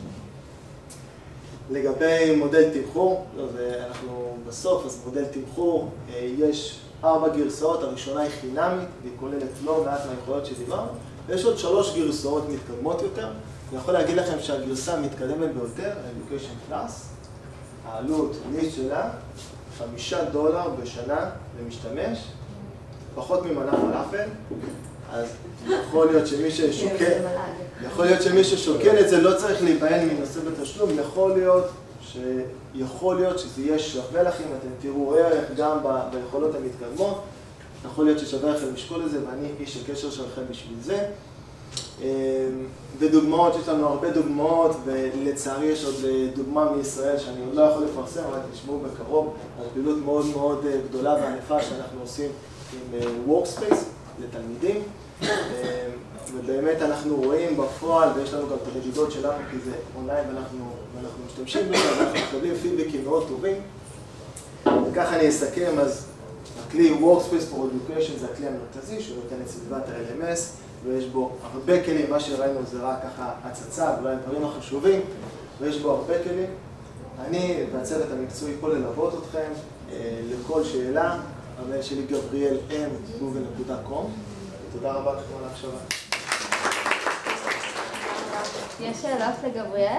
לגבי מודל תמחור, אנחנו בסוף, אז מודל תמחור, יש ארבע גרסאות, הראשונה היא חינמית, היא כוללת לא מעט מהיכולות שדיברנו, ויש עוד שלוש גרסאות מתקדמות יותר. אני יכול להגיד לכם שהגרסה המתקדמת ביותר, Education Plus, העלות הניט שלה, חמישה דולר בשנה למשתמש, פחות ממנה פלאפל, אז יכול להיות שמי ששוקל, יכול להיות שמי ששוקל את זה לא צריך להיבהל מנושא בתשלום, יכול להיות שיכול להיות שזה יהיה שווה לכם, אתם תראו ערך גם ביכולות המתקדמות, יכול להיות ששווה לכם לשקול את זה, ואני איש הקשר שלכם בשביל זה. ודוגמאות, יש לנו הרבה דוגמאות, ולצערי יש עוד דוגמה מישראל שאני עוד לא יכול לפרסם, רק תשמעו בקרוב, על פעילות מאוד מאוד גדולה וענפה שאנחנו עושים עם Workspace לתלמידים. ובאמת אנחנו רואים בפועל, ויש לנו גם את המדידות שלנו, כי זה אונליין ואנחנו, ואנחנו משתמשים בזה, ואנחנו מקבלים פידבקים מאוד טובים. וככה אני אסכם, אז הכלי Workspace for Education זה הכלי המרכזי, שהוא נותן את סביבת ה-אל אם אס, ויש בו הרבה כלים, מה שראינו זה רק ככה הצצה, ואולי הדברים החשובים, ויש בו הרבה כלים. אני והצוות המקצועי פה ללוות אתכם לכל שאלה, המייל שלי גבריאל אם גוגל נקודה קום. תודה רבה לכם על ההקשבה. יש שאלות לגבריאל?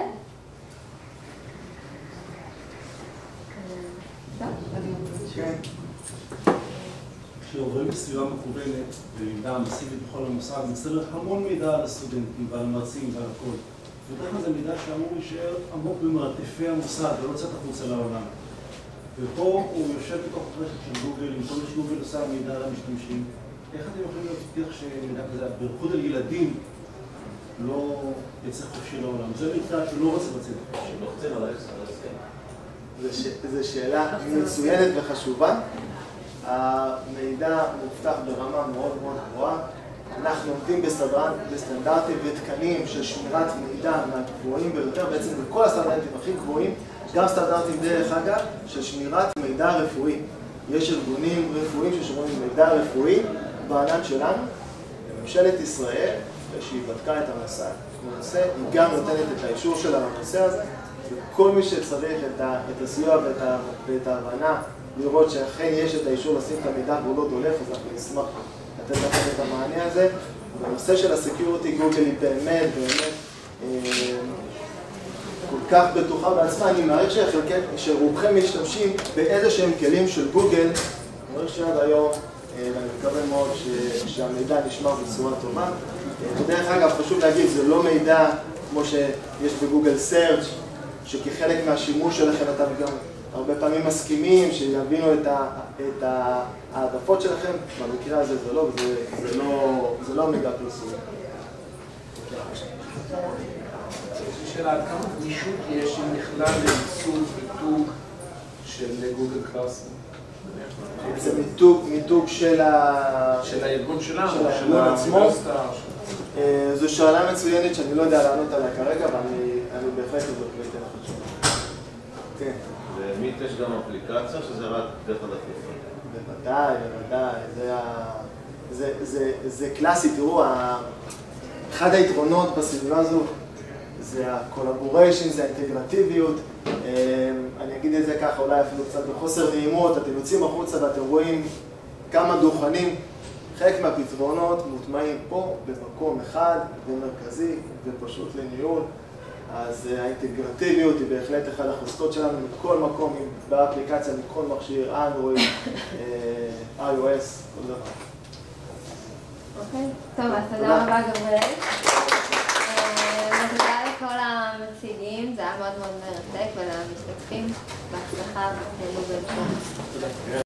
כן. כשעוברים בסביבה מקוונת ולמידה מסיבית בכל המוסד, מצטרך המון מידע על הסטודנטים ועל מרצים ועל הכל. ובדרך כלל זה מידע שאמור להישאר עמוק במרתפי המוסד ולא לצאת החוצה לעולם. ופה הוא יושב בתוך הרשת של גוגל, עם כל מה שגוגל עושה מידע על המשתמשים. איך אתם יכולים להבטיח שמידע כזה, בייחוד על ילדים, לא יצא חופשי לעולם? זה מידע שלא רוצה בצד. שלא רוצה על ההסכם. זו שאלה מצוינת וחשובה. המידע מובטח ברמה מאוד מאוד גבוהה. אנחנו עומדים בסטנדרטים ותקנים של שמירת מידע מהגבוהים ביותר, בעצם בכל הסטנדרטים הכי גבוהים, גם סטנדרטים דרך אגב של שמירת מידע רפואי. יש ארגונים רפואיים ששומרים מידע רפואי בענן שלנו. ממשלת ישראל, שהיא בדקה את הנושא, הנושא, היא גם נותנת את האישור שלה לנושא הזה, וכל מי שצריך את, ה, את הסיוע ואת, ה, ואת ההבנה לראות שאכן יש את האישור לשים את המידע והוא לא דולף, אז אנחנו נשמח לתת לכם את המענה הזה. בנושא של הסקיוריטי, גוגל היא באמת, באמת אה, כל כך בטוחה בעצמה. אני מעריך שרובכם משתמשים באיזה שהם כלים של גוגל, אני מעריך שעד היום, ואני מקווה מאוד שהמידע נשמר בצורה טובה. ודרך אגב, חשוב להגיד, זה לא מידע כמו שיש בגוגל סרצ', שכחלק מהשימוש שלכם אתם גם הרבה פעמים מסכימים שיבינו את העדפות שלכם. במקרה הזה זה לא, זה לא מידע פרסומי. יש לי שאלה, עד כמה גמישות יש אם בכלל ליישום מיתוג של גוגל קלאסרום? זה מיתוג של הארגון שלנו, של הארגון עצמו. זו שאלה מצוינת שאני לא יודע לענות עליה כרגע, אבל אני בהחלט אבדוק ואתן לך תשובה. כן. למיט יש גם אפליקציה שזה רק דרך הדפים? בוודאי, בוודאי. זה קלאסי, תראו, אחד היתרונות בסביבה הזו זה הקולבוריישן, זה האינטגרטיביות. אני אגיד את זה ככה, אולי אפילו קצת בחוסר נעימות, אתם יוצאים החוצה ואתם רואים כמה דוכנים. חלק מהפתרונות מוטמעים פה במקום אחד ומרכזי ופשוט לניהול. אז האינטגרטיביות היא בהחלט אחד החוזקות שלנו מכל מקום, באפליקציה, מכל מכשיר, אנדרואיד, איי-או-אס, כל דבר. אוקיי, טוב, אז תודה רבה גבריאל. ותודה לכל המציגים, זה היה מאוד מאוד מרתק, ולמשתתפים בהצלחה בגוגל קלאס.